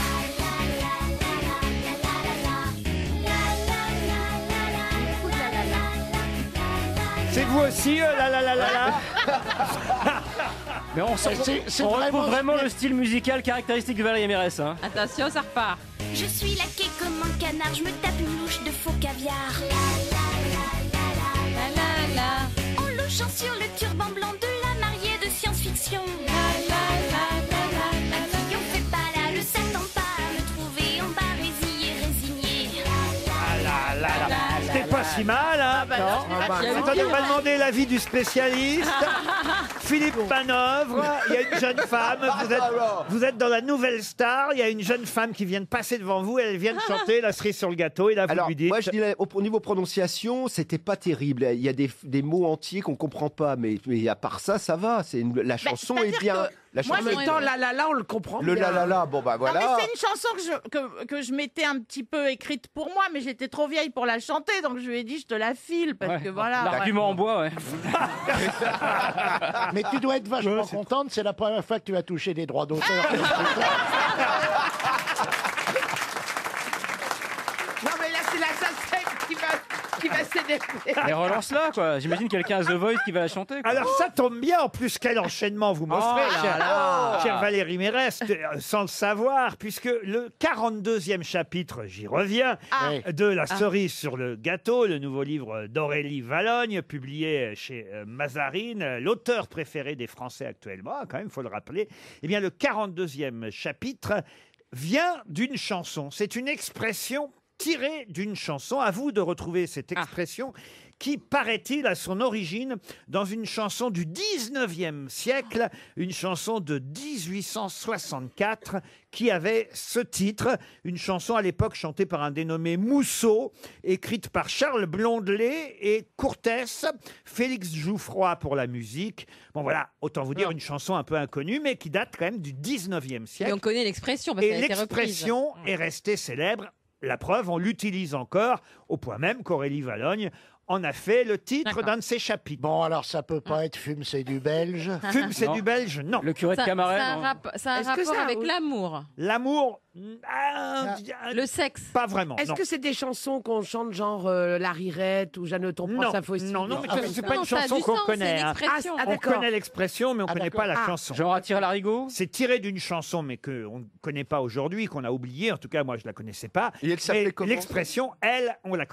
C'est vous aussi, la. Mais on retrouve vraiment le style musical caractéristique de Valérie Mérès. Hein. Attention, ça repart. Je suis laquée comme un canard, je me tape une louche de faux caviar. La la la. En louchant sur le turban blanc de la mariée de science-fiction. Ma fille, on fait pas là, le s'attend pas à me trouver en barésie et résignée. C'était pas si mal, hein? Attendez, on va demander l'avis du spécialiste. Philippe Manœuvre, il y a une jeune femme, vous êtes dans la Nouvelle Star, il y a une jeune femme qui vient de passer devant vous, elle vient de chanter La cerise sur le gâteau, et là vous Alors, lui dites... moi je dis au niveau prononciation, c'était pas terrible. Il y a des mots entiers qu'on comprend pas, mais à part ça, ça va. La chanson est bien. La En même temps, la on le comprend Le bien. la, bon bah voilà. Non, mais c'est une chanson que je m'étais un petit peu écrite pour moi, mais j'étais trop vieille pour la chanter, donc je lui ai dit je te la file, parce que voilà. L'argument en bois, ouais. Mais tu dois être vachement contente, c'est la première fois que tu as touché des droits d'auteur. Non, mais là, c'est la SACEM qui va s'énerver. Mais relance-la, quoi. J'imagine quelqu'un à The Voice qui va la chanter. Quoi. Alors ça tombe bien, en plus quel enchaînement vous m'offrez, chère Valérie Mérès, sans le savoir, puisque le 42e chapitre, j'y reviens, de La cerise sur le gâteau, le nouveau livre d'Aurélie Vallogne, publié chez Mazarine, l'auteur préféré des Français actuellement, quand même, il faut le rappeler, eh bien le 42e chapitre vient d'une chanson. C'est une expression tirée d'une chanson. À vous de retrouver cette expression qui, paraît-il, a son origine dans une chanson du 19e siècle, une chanson de 1864 qui avait ce titre, une chanson à l'époque chantée par un dénommé Mousseau, écrite par Charles Blondelet et Courtès, Félix Jouffroy pour la musique. Bon voilà, autant vous dire une chanson un peu inconnue, mais qui date quand même du 19e siècle. Et on connaît l'expression parce qu'elle a Et été reprise. l'expression est restée célèbre. La preuve, on l'utilise encore, au point même qu'Aurélie Vallogne en a fait le titre d'un de ses chapitres. Bon, alors ça peut pas être Fume, c'est du belge. Fume, c'est Non. du belge, non. Le curé de Ça Camaret. a un non. rapport avec l'amour. L'amour, Le sexe. pas vraiment. Est-ce non. que c'est des chansons qu'on chante genre La Rirette ou Jeanneton prend Non, sa faucille? non, mais c'est pas Non, une ça a chanson du qu'on sens, connaît. c'est une hein. expression. Ah, On d'accord. connaît l'expression, mais on ne connaît pas la chanson. Genre attire l'arigot. C'est tiré d'une chanson, mais qu'on ne connaît pas aujourd'hui, qu'on a oubliée. En tout cas, moi, je la connaissais pas. Et elle s'appelait Mais comment l'expression, elle, on la connaît.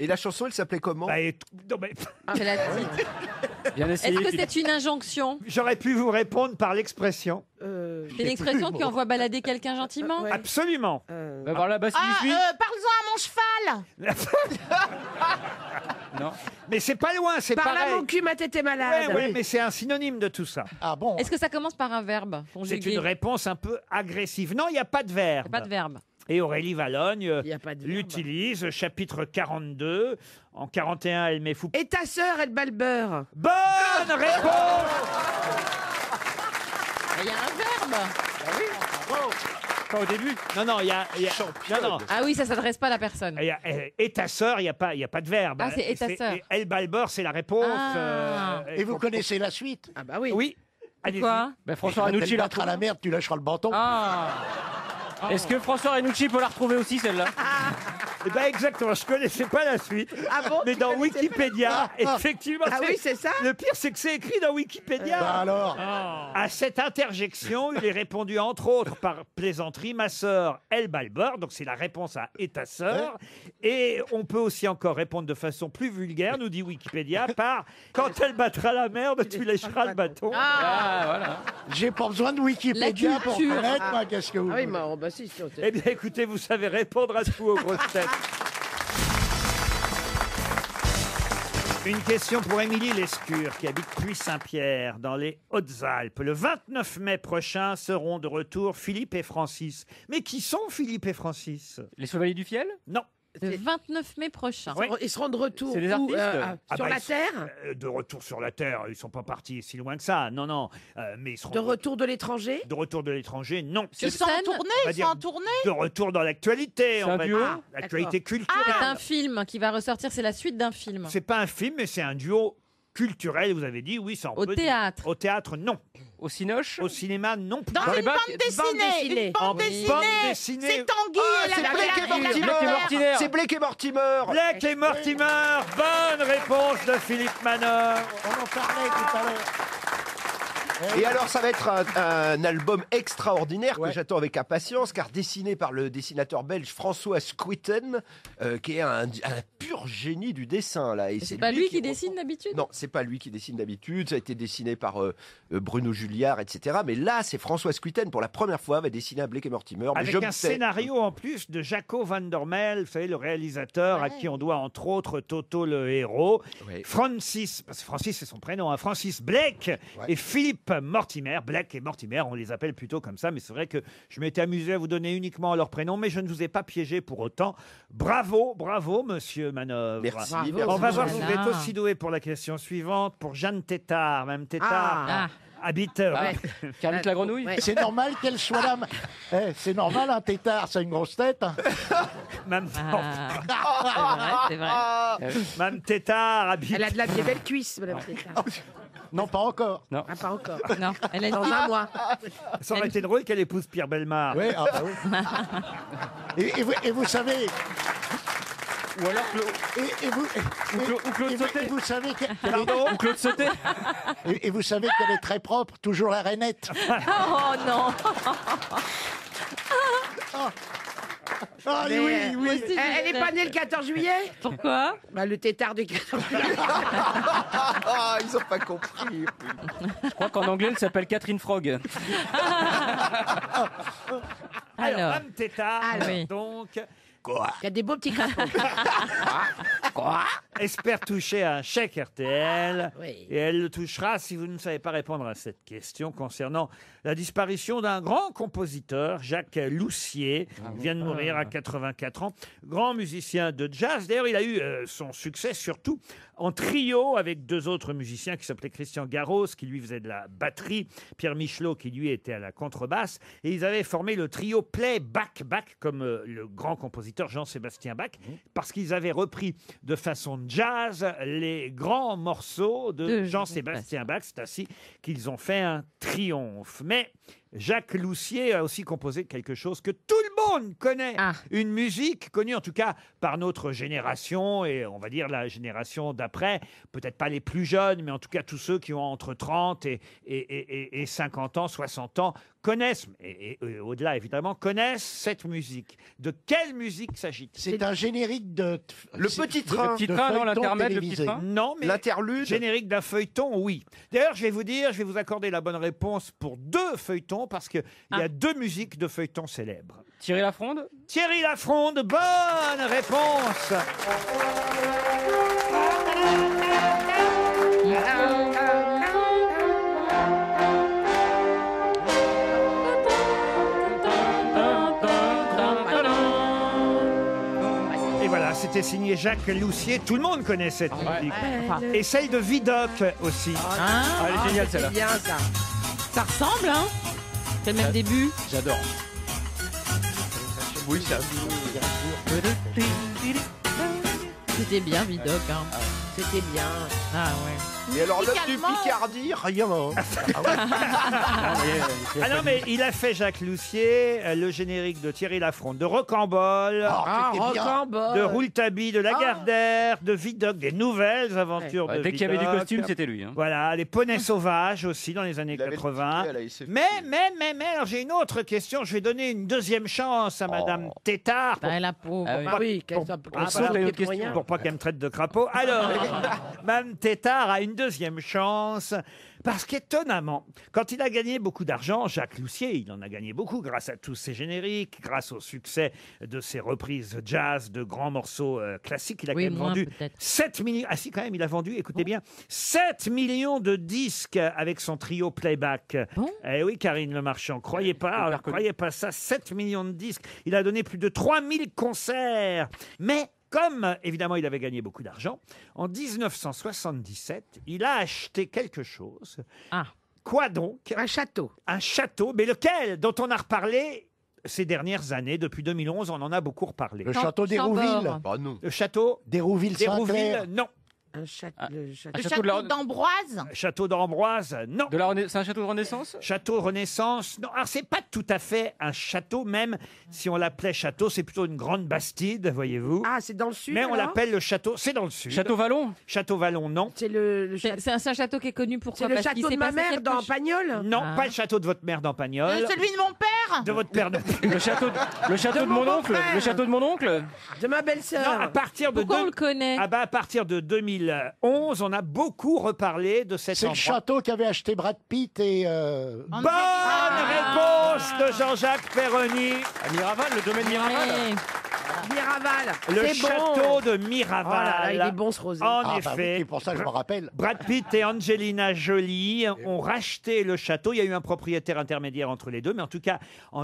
Et la chanson, elle s'appelait comment? Non, mais... C'est la Est-ce que c'est une injonction? J'aurais pu vous répondre par l'expression. C'est une expression qui envoie balader quelqu'un gentiment? Absolument. Bah voilà, bah Parle-en à mon cheval. Non. Mais c'est pas loin, c'est Par pareil. là, mon cul, ma tête est malade. Oui, mais c'est un synonyme de tout ça. Ah bon? Est-ce que ça commence par un verbe C'est conjugué? une réponse un peu agressive. Non, il n'y a pas de verbe. Pas de verbe. Et Aurélie Valogne l'utilise, chapitre 42. En 41, elle met fou. Et ta sœur, elle bat le beurre. Bonne réponse. Il y a un verbe. Pas au début. Non, il y a... Non. Ah oui, ça s'adresse pas à la personne. Et ta sœur, il n'y a pas de verbe. Ah, c'est et ta sœur. Elle bat le beurre, c'est la réponse. Ah. Et vous connaissez la suite? Ah bah oui. Oui. Quoi? Bah, François Renucci l'a à la merde, tu lâcheras le bâton. Est-ce que François Renucci peut la retrouver aussi, celle-là? Eh ben exactement, je connaissais pas la suite. Ah bon? Mais dans Wikipédia, effectivement. Ah oui, c'est ça? Le pire, c'est que c'est écrit dans Wikipédia. Bah alors. À cette interjection, il est répondu entre autres par plaisanterie, ma sœur, elle bat le beurre. Donc c'est la réponse à et ta sœur. Et on peut aussi encore répondre de façon plus vulgaire, nous dit Wikipédia, par quand elle battra la merde, tu lècheras le bâton. Voilà. J'ai pas besoin de Wikipédia pour connaître, moi, qu'est-ce que vous Ah oui, voulez. bah si. Eh bien, écoutez, vous savez répondre à tout aux grosses têtes. Une question pour Émilie Lescure, qui habite Puy-Saint-Pierre, dans les Hautes-Alpes. Le 29 mai prochain seront de retour Philippe et Francis. Mais qui sont Philippe et Francis? Les Chevaliers du Fiel? Non. Le 29 mai prochain. Ouais. Ils seront de retour C'est des où, artistes sur la Terre? De retour sur la Terre, ils sont pas partis si loin que ça. Non. Mais ils seront De retour de l'étranger? de retour de l'étranger, non. Sur Ils sont en scène? tournée, On va ils dire sont en tournée. De retour dans l'actualité, C'est on un va duo? dire. L'actualité culturelle. C'est un film qui va ressortir, c'est la suite d'un film. C'est pas un film, mais c'est un duo culturel, vous avez dit, oui, ça on Au peut dire. théâtre. Au théâtre, non. Au Cinoche? Au cinéma, non. Dans Dans les une bacs, bande dessinée. Une En bande dessinée. bande dessinée. C'est Tanguy et la c'est Blake et Belle Mortimer. Blake et Mortimer. C'est Blake et Mortimer. Blake et Mortimer, bonne réponse de Philippe Manor. On en parlait tout à l'heure. Et alors, ça va être un album extraordinaire que Ouais. j'attends avec impatience, car dessiné par le dessinateur belge François Squitten, qui est un pur génie du dessin. Là. Et C'est pas lui qui reprend- dessine d'habitude? Non, c'est pas lui qui dessine d'habitude. Ça a été dessiné par Bruno Julliard, etc. Mais là, c'est François Squitten, pour la première fois, va dessiner un Blake et Mortimer. Mais Avec je un me tais. scénario en plus de Jaco van der Mel, vous savez, le réalisateur à qui on doit entre autres Toto le héros. Ouais. Francis, parce que Francis c'est son prénom, hein, Francis Blake et Philippe Mortimer. Blake et Mortimer, on les appelle plutôt comme ça, mais c'est vrai que je m'étais amusé à vous donner uniquement leurs prénoms, mais je ne vous ai pas piégé pour autant. Bravo, monsieur Manœuvre. Merci. Bravo. merci. On va voir si vous Voilà. êtes aussi doué pour la question suivante, pour Jeanne Tétard. Même Tétard Ah. habite... Carlite la grenouille? Ouais. C'est normal qu'elle soit là. C'est normal, un tétard, c'est une grosse tête. Hein. Mme C'est vrai. Mme Tétard habite... Elle a de la des belles cuisses, madame Tétard. Non, pas encore. Non. Ah, pas encore. Non, elle a Dans un mois. Ça aurait été drôle qu'elle épouse Pierre Bellemare. Oui, ah bah oui. Et vous savez. Ou alors Claude Sauté. Et vous savez qu'elle Ou Claude Sauté. et vous savez qu'elle est très propre, toujours la rainette. Oh non. Ah Mais, oui, Moi oui. aussi, Elle est pas née le 14 juillet? Pourquoi? Bah, le tétard du 14 juillet. Ah, ils ont pas compris. Je crois qu'en anglais, elle s'appelle Catherine Frog. Alors, Alors. Mme Tétard, Alors. Oui. donc, Il y a des beaux petits crapauds. espère toucher un chèque RTL. Oui. Et elle le touchera si vous ne savez pas répondre à cette question concernant la disparition d'un grand compositeur, Jacques Loussier. Il vient de mourir à 84 ans. Grand musicien de jazz. D'ailleurs, il a eu son succès surtout en trio avec deux autres musiciens qui s'appelaient Christian Garros, qui lui faisait de la batterie, Pierre Michelot, qui lui était à la contrebasse. Et ils avaient formé le trio Play Back Back, comme le grand compositeur Jean-Sébastien Bach, parce qu'ils avaient repris de façon jazz les grands morceaux de Jean-Sébastien Bach. C'est ainsi qu'ils ont fait un triomphe. Mais Jacques Loussier a aussi composé quelque chose que tout le monde connaît. Une musique connue en tout cas par notre génération et on va dire la génération d'après. Peut-être pas les plus jeunes, mais en tout cas tous ceux qui ont entre 30 et 50 ans, 60 ans connaissent, et au-delà évidemment, connaissent cette musique. De quelle musique s'agit-il? C'est un générique de... Le petit train. Le petit train, non, l'intermède, le petit train. Non, mais L'interlude. générique d'un feuilleton, oui. D'ailleurs, je vais vous accorder la bonne réponse pour 2 feuilletons, parce qu'il y a 2 musiques de feuilletons célèbres. Thierry Lafronde. Thierry Lafronde, bonne réponse. Et voilà, c'était signé Jacques Loussier. Tout le monde connaît cette musique. Et celle de Vidocq aussi. Elle est géniale celle-là. C'est bien ça. Ça ressemble, hein? C'est le même début. J'adore. Oui, ça. C'était bien, Vidocq. Hein. C'était bien. Ah ouais. Et alors, l'œuf du Musicalement. Picardie, rien. Ah non, mais il a fait Jacques Loussier, le générique de Thierry Lafronde, de Rocambole, de Rouletabille, de Lagardère, de Vidocq, des nouvelles aventures de Dès qu'il y avait du Vidocq. costume, c'était lui. Hein. Voilà, les poneys sauvages aussi dans les années 80. Mais, alors j'ai une autre question. Je vais donner une deuxième chance à Madame Tétard. Bah, la pauvre. Ah oui, qu'elle soit Pour pas qu'elle me traite de crapaud. Alors, Mme Tétard a une deuxième chance. Parce qu'étonnamment, quand il a gagné beaucoup d'argent, Jacques Loussier, il en a gagné beaucoup grâce à tous ses génériques, grâce au succès de ses reprises jazz, de grands morceaux classiques. Il a Oui, quand même moins, vendu peut-être. 7 millions. Ah si, quand même, il a vendu, écoutez bien, 7 millions de disques avec son trio playback. Eh oui, Karine Le Marchand, croyez pas ça, 7 millions de disques. Il a donné plus de 3000 concerts. Mais comme, évidemment, il avait gagné beaucoup d'argent, en 1977, il a acheté quelque chose. Quoi donc? Un château. Un château, mais lequel? Dont on a reparlé ces dernières années. Depuis 2011, on en a beaucoup reparlé. Le château d'Hérouville. Bah non. Le château d'Hérouville-Saint-Clair. non. Le château d'Ambroise. Château d'Ambroise, non. C'est un château de Renaissance? Château Renaissance, non. Alors, c'est pas tout à fait un château, même si on l'appelait château, c'est plutôt une grande bastide, voyez-vous. Ah, c'est dans le sud. Mais on alors l'appelle le château, c'est dans le sud. Château Vallon? Château Vallon, non. C'est le C'est un château qui est connu pour C'est quoi? le Parce qu'il château de s'est ma passé mère quelque dans chose. Pagnol. Non, pas le château de votre mère dans Pagnol. Celui de mon père. De votre père non plus. Le château de mon oncle? beau-frère. Le château de mon oncle? De ma belle-sœur. Non, à partir de Pourquoi on le connaît? Ah bah à partir de 2011, on a beaucoup reparlé de cet C'est le endroit. château qu'avait acheté Brad Pitt et... Bonne réponse de Jean-Jacques Perroni. À Miraval, le domaine Miraval. Ouais. Miraval. Le C'est château bon. de Oh Miraval. là là, il est bon ce rosé. En Ah, bah effet. oui, c'est pour ça que je me rappelle. Brad Pitt et Angelina Jolie ont racheté le château. Il y a eu un propriétaire intermédiaire entre les deux, mais en tout cas, en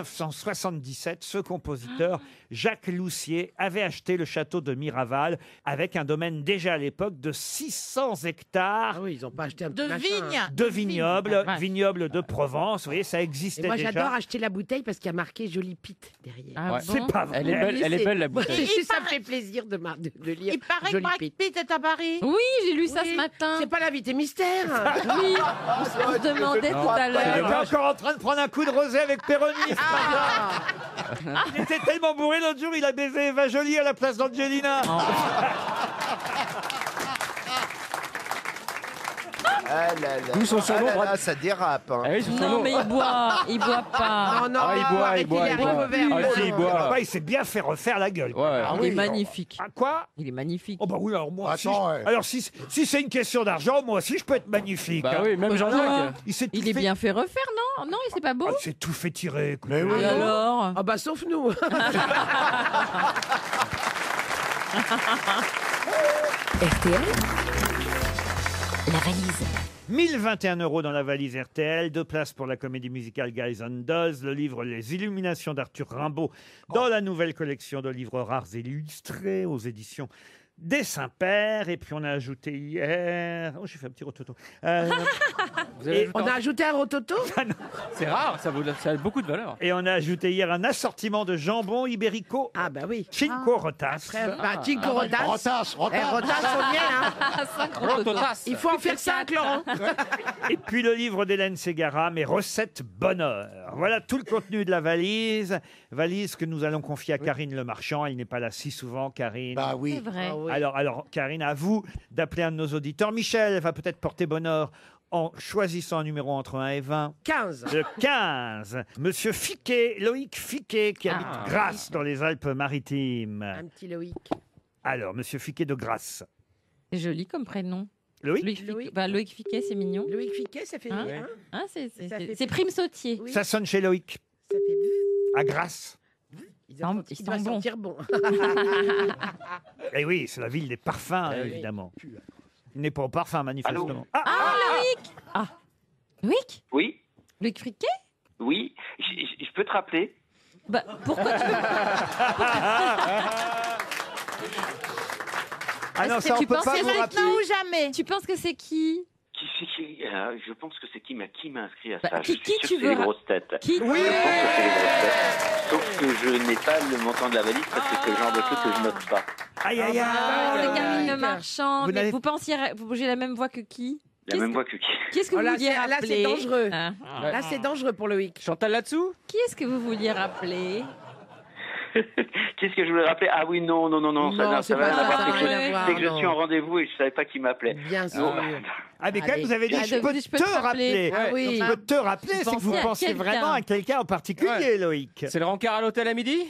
1977, ce compositeur, Jacques Loussier, avait acheté le château de Miraval avec un domaine déjà à l'époque de 600 hectares. Ah oui, ils n'ont pas acheté un De petit machin. vignes. De vignobles, vache. vignobles de Provence. Vous voyez, ça Et existait moi, déjà. j'adore acheter la bouteille parce qu'il y a marqué Joli Pete derrière. Ah Ouais. bon? C'est pas vrai. Elle est belle la bouteille. Ça me fait plaisir de lire Il paraît que Joli Brad Pete. Pitt est à Paris. Oui, j'ai lu ça Oui, ce matin. C'est pas l'invité mystère. Oui, on se demandait tout à Il l'heure. était encore en train de prendre un coup de rosé avec Perroni. Il était tellement bourré l'autre jour, il a baisé Eva Jolie à la place d'Angelina. Ah là là. D'où son surnom, Ah là là, Brad- ça dérape. Hein. Ah oui, son Non, surnom. mais il boit pas. Non, non, Ah, il boit, arrêtez il boit, les il boit. haricots verts. Ah, si, il boit. Bah, il s'est bien fait refaire la gueule. Ouais. Il est magnifique. Ah, quoi? Il est magnifique. Oh bah oui, alors moi aussi. Attends, ouais. Alors si c'est une question d'argent, moi aussi je peux être magnifique. Bah hein. oui, même Jean-Jacques. Il s'est tout Il est fait- bien fait refaire, non? Non, il c'est pas beau? Ah, il s'est tout fait tirer. écoutez. Mais oui. Et alors? Ah bah sauf nous. RTL, la valise. 1021 € dans la valise RTL, 2 places pour la comédie musicale Guys and Dolls, le livre Les Illuminations d'Arthur Rimbaud dans la nouvelle collection de livres rares et illustrés aux éditions des Saint-Pères. Et puis on a ajouté hier... Oh, j'ai fait un petit rototo. On a ajouté un rototo. C'est rare, ça a beaucoup de valeur. Et on a ajouté hier un assortiment de jambon ibérico. Ah bah oui. Cinco rotas. Cinco rotas. Rotas, Eh, rotas, on vient, hein. Il faut en faire 5, Laurent. Et puis le livre d'Hélène Ségara, Mes recettes bonheur. Voilà tout le contenu de la valise. Valise que nous allons confier à Karine Le Marchand. Elle n'est pas là si souvent, Karine. Bah oui. C'est vrai. Ah oui. Alors, Karine, à vous d'appeler un de nos auditeurs. Michel va peut-être porter bonheur en choisissant un numéro entre 1 et 20. 15. Le 15. Monsieur Fiquet, Loïc Fiquet, qui habite Grasse dans les Alpes-Maritimes. Un petit Loïc. Alors, Monsieur Fiquet de Grasse. C'est joli comme prénom. Loïc Loïc Fiquet, c'est mignon. Loïc Fiquet, ça fait Hein bien. Ah, Ça fait- c'est Prime Sautier. Oui. Ça sonne chez Loïc. Ça fait... À Grasse. Il doit sentir bon. Eh oui, c'est la ville des parfums, évidemment. Il n'est pas au parfum, manifestement. Ah, Loïc. Ah, Loïc. Oui, Loïc Friquet. oui. Je peux te rappeler? Bah, pourquoi tu Ah non, ça, on tu peut penses pas que vous c'est rappeler. maintenant ou jamais? Tu penses que c'est qui? Qui c'est qui Je pense que c'est qui m'a inscrit à Bah, ça. qui- Je suis qui sûr tu que c'est veux les ra- grosses têtes. Qui- Je Oui. pense que c'est les grosses têtes. Sauf que je n'ai pas le montant de la valise parce que c'est le genre de truc que je note pas. Aïe, aïe, aïe. Oh, c'est Karine Le Marchand. Vous Mais n'avez- vous pensiez, j'ai la même voix que qui? La même voix que qui? Qu'est-ce que Oh, vous là, vouliez c'est- là, rappeler? c'est dangereux. Ah. Là, c'est dangereux pour Loïc. Chantal là-dessous? Qui est-ce que vous vouliez rappeler? Qu'est-ce que je voulais rappeler? Ah oui, non, Non, c'est ça pas va ça, pas. ça n'a rien à voir, C'est que je non. suis en rendez-vous et je savais pas qui m'appelait. Bien sûr. Non, Ah, mais quand même, Allez. vous avez dit, Ah, je donc, peux je peux te te rappeler. rappeler. Ah oui. Je peux te rappeler, c'est que vous pensez à pensiez quelqu'un. vraiment à quelqu'un en particulier, Loïc. C'est le rencard à l'hôtel à midi?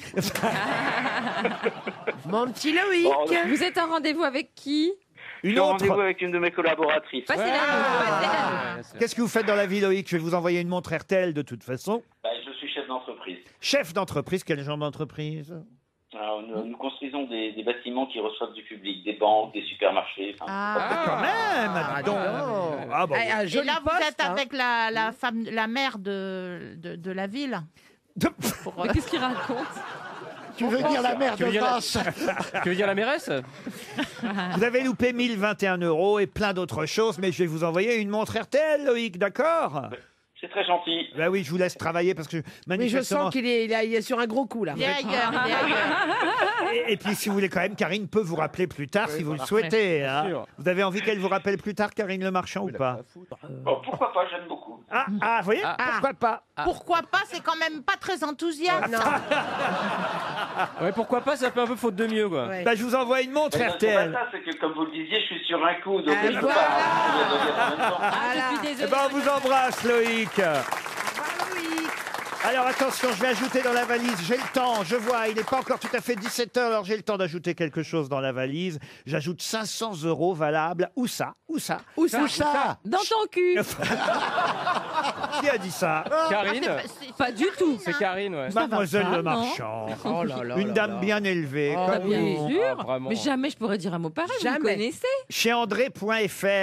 Mon petit Loïc. Oh, non. Vous êtes en rendez-vous avec qui? Je Une suis en autre. rendez-vous avec une de mes collaboratrices. Passez la nous. Qu'est-ce que vous faites dans la vie, Loïc? Je vais vous envoyer une montre RTL de toute façon. Bah, je suis chef d'entreprise. Chef d'entreprise, quel genre d'entreprise? Alors, nous construisons des bâtiments qui reçoivent du public, des banques, des supermarchés. Enfin, Quand même, dis donc. Ah, bon. Un Et joli là, vous poste, êtes hein. avec la femme, la mère de la ville. Mais qu'est-ce qu'il raconte? Tu veux dire la mère Tu de veux dire la- Grasse? Tu veux dire la mairesse? Vous avez loupé 1021 € et plein d'autres choses, mais je vais vous envoyer une montre RTL, Loïc, d'accord? c'est très gentil. Bah oui, je vous laisse travailler parce que Mais je manifestement... sens qu'il est, il est sur un gros coup, là. Il est ailleurs, il est ailleurs. Et puis si vous voulez quand même, Karine peut vous rappeler plus tard si vous le souhaitez. hein. sûr. Vous avez envie qu'elle vous rappelle plus tard, Karine Le Marchand, ou pas? Bon, pourquoi pas, j'aime beaucoup. Vous voyez, pourquoi pas? Pourquoi pas? C'est quand même pas très enthousiaste. Ouais, pourquoi pas, ça fait un peu faute de mieux, quoi. Ouais. Bah, je vous envoie une montre Mais non, c'est pas RTL. ça, c'est que comme vous le disiez, je suis sur un coup, donc Ah, je peux voilà. pas vous le dire en même temps. Ah, Voilà. je suis Eh désolée. ben, on vous embrasse, Loïc. Loïc. Alors attention, je vais ajouter dans la valise, j'ai le temps, je vois, il n'est pas encore tout à fait 17 h, alors j'ai le temps d'ajouter quelque chose dans la valise. J'ajoute 500 € valables. Où ça? Où ça? Dans ton cul. Qui a dit ça? Karine? Pas du tout. C'est Karine, ouais. Mademoiselle va pas, Le non. Marchand. Oh là là. Une là dame là. bien élevée. Oh, comme oui. vous. Sûr. Ah, vraiment. Mais jamais je pourrais dire un mot pareil. Vous me Jamais. connaissez. Chez André.fr.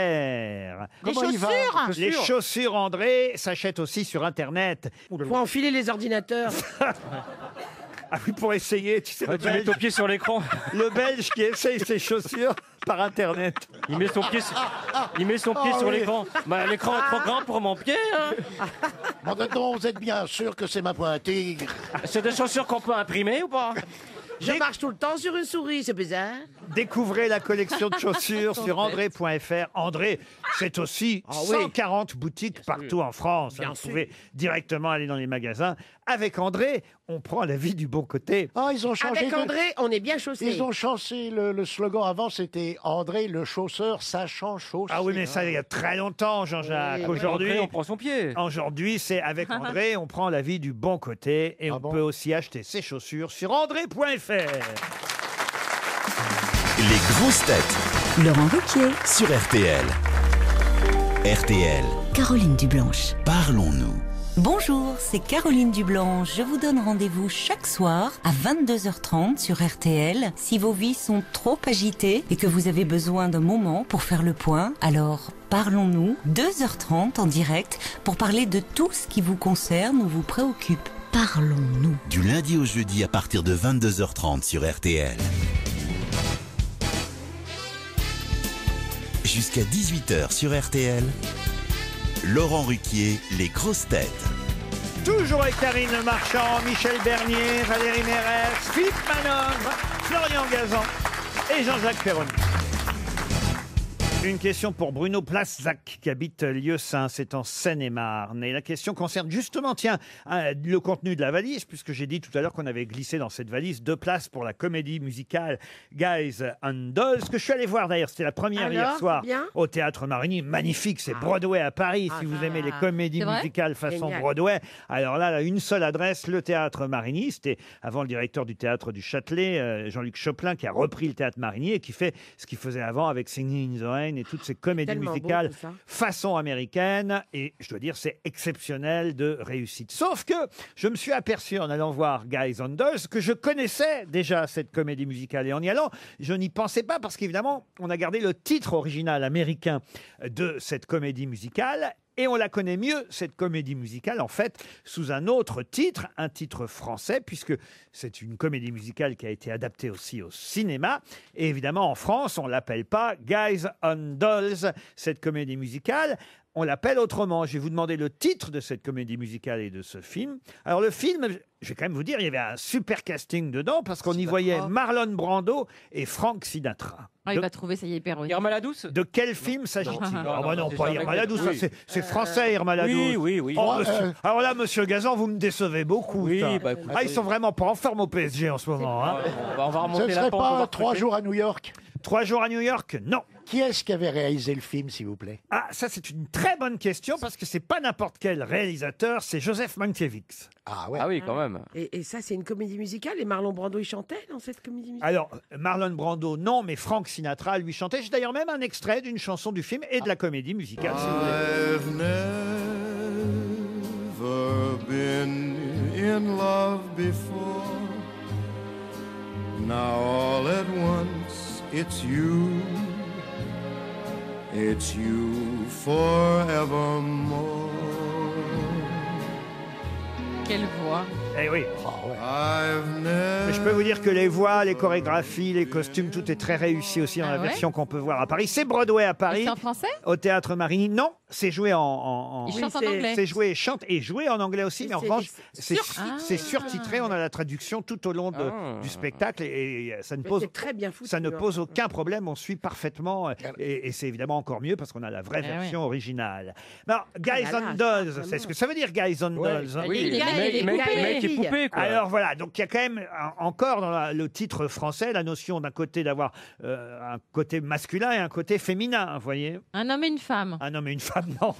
Les Comment il va? chaussures. Les chaussures André s'achètent aussi sur Internet. Faut enfiler les ordinateurs. Ah oui, pour essayer, tu sais, Ouais, tu mets ton pied sur l'écran. le Belge qui essaye ses chaussures par Internet. Il met son pied sur oui. l'écran. Bah, l'écran est trop grand pour mon pied. Hein. Bon, donc, vous êtes bien sûr que c'est ma pointure. C'est des chaussures qu'on peut imprimer ou pas? Je marche tout le temps sur une souris, c'est bizarre. Découvrez la collection de chaussures sur André.fr. André, c'est aussi Ah oui. 140 boutiques partout en France. Bien Vous sûr. pouvez directement aller dans les magasins. Avec André, on prend la vie du bon côté. Ah, ils ont changé. Avec André, on est bien chaussés. Ils ont changé le slogan avant, c'était André le chausseur sachant chausser. Ah oui, mais ça, il y a très longtemps, Jean-Jacques. Oui. Aujourd'hui, Après, on prend son pied. Aujourd'hui, c'est avec André, on prend la vie du bon côté et Ah on bon peut aussi acheter ses chaussures sur André.fr. Les grosses têtes Laurent Ruquier, sur RTL. RTL, Caroline Dublanche. parlons-nous. Bonjour, c'est Caroline Dublanche. Je vous donne rendez-vous chaque soir à 22h30 sur RTL. Si vos vies sont trop agitées et que vous avez besoin d'un moment pour faire le point, alors parlons-nous 2h30 en direct pour parler de tout ce qui vous concerne ou vous préoccupe. Parlons-nous. Du lundi au jeudi à partir de 22h30 sur RTL. Jusqu'à 18h sur RTL, Laurent Ruquier, les grosses têtes. Toujours avec Karine Marchand, Michel Bernier, Valérie Mérès, Philippe Manœuvre, Florian Gazan et Jean-Jacques Perroni. Une question pour Bruno Plazac qui habite Lieusaint, c'est en Seine-et-Marne. Et la question concerne justement, le contenu de la valise, puisque j'ai dit tout à l'heure qu'on avait glissé dans cette valise 2 places pour la comédie musicale Guys and Dolls, que je suis allé voir d'ailleurs, c'était la première hier soir au Théâtre Marigny. Magnifique, c'est Broadway à Paris, si vous aimez les comédies musicales façon Génial. Broadway. Alors là, une seule adresse, le Théâtre Marigny. C'était avant le directeur du Théâtre du Châtelet, Jean-Luc Choplin, qui a repris le Théâtre Marigny et qui fait ce qu'il faisait avant avec Singing in the Rain et toutes ces comédies musicales façon américaine. Et je dois dire, c'est exceptionnel de réussite. Sauf que je me suis aperçu en allant voir Guys and Dolls que je connaissais déjà cette comédie musicale. Et en y allant, je n'y pensais pas parce qu'évidemment, on a gardé le titre original américain de cette comédie musicale. Et on la connaît mieux, cette comédie musicale, en fait, sous un autre titre, un titre français, puisque c'est une comédie musicale qui a été adaptée aussi au cinéma. Et évidemment, en France, on ne l'appelle pas Guys and Dolls, cette comédie musicale. On l'appelle autrement. Je vais vous demander le titre de cette comédie musicale et de ce film. Alors le film, je vais quand même vous dire, il y avait un super casting dedans parce qu'on y voyait Marlon Brando et Frank Sinatra. Ah, il va trouver, ça y est, Perroni. Irma la Douce. De quel film s'agit-il? Ah bah non, pas Irma la Douce, ça, c'est français, Irma la Douce. Oui. Oh, alors là, monsieur Gazan, vous me décevez beaucoup. Bah, ils sont vraiment pas en forme au PSG en ce moment. Hein. On va remonter Ce ne serait pas 3 jours à New York? 3 jours à New York? Non. Qui est-ce qui avait réalisé le film, s'il vous plaît? Ah, ça c'est une très bonne question parce que c'est pas n'importe quel réalisateur, c'est Joseph Mankiewicz. Ah ouais. Ah oui, quand même. Et ça, c'est une comédie musicale. Et Marlon Brando, il chantait dans cette comédie musicale? Alors, Marlon Brando, non, mais Frank Sinatra lui chantait. J'ai d'ailleurs même un extrait d'une chanson du film et de la comédie musicale. Si vous voulez. I've never been in love before. Now all at once it's you. It's you forevermore. Quelle voix. Eh oui. I've never... Mais je peux vous dire que les voix, les chorégraphies, les costumes, tout est très réussi aussi dans la version qu'on peut voir à Paris. C'est Broadway à Paris. C'est en français? Au Théâtre Marigny. Non, c'est joué en... Il chante en anglais. C'est joué, chante et joué en anglais aussi, mais en revanche, c'est surtitré. On a la traduction tout au long du spectacle et ça ne pose, très bien foutu, ça ne pose aucun problème. On suit parfaitement et c'est évidemment encore mieux parce qu'on a la vraie version originale. Alors, Guys and Dolls, c'est ce que ça veut dire, Guys and Dolls? Oui, mec et poupée, quoi. Alors voilà, donc il y a quand même encore dans le titre français la notion d'un côté d'avoir un côté masculin et un côté féminin, vous voyez? Un homme et une femme. Un homme et une femme, non.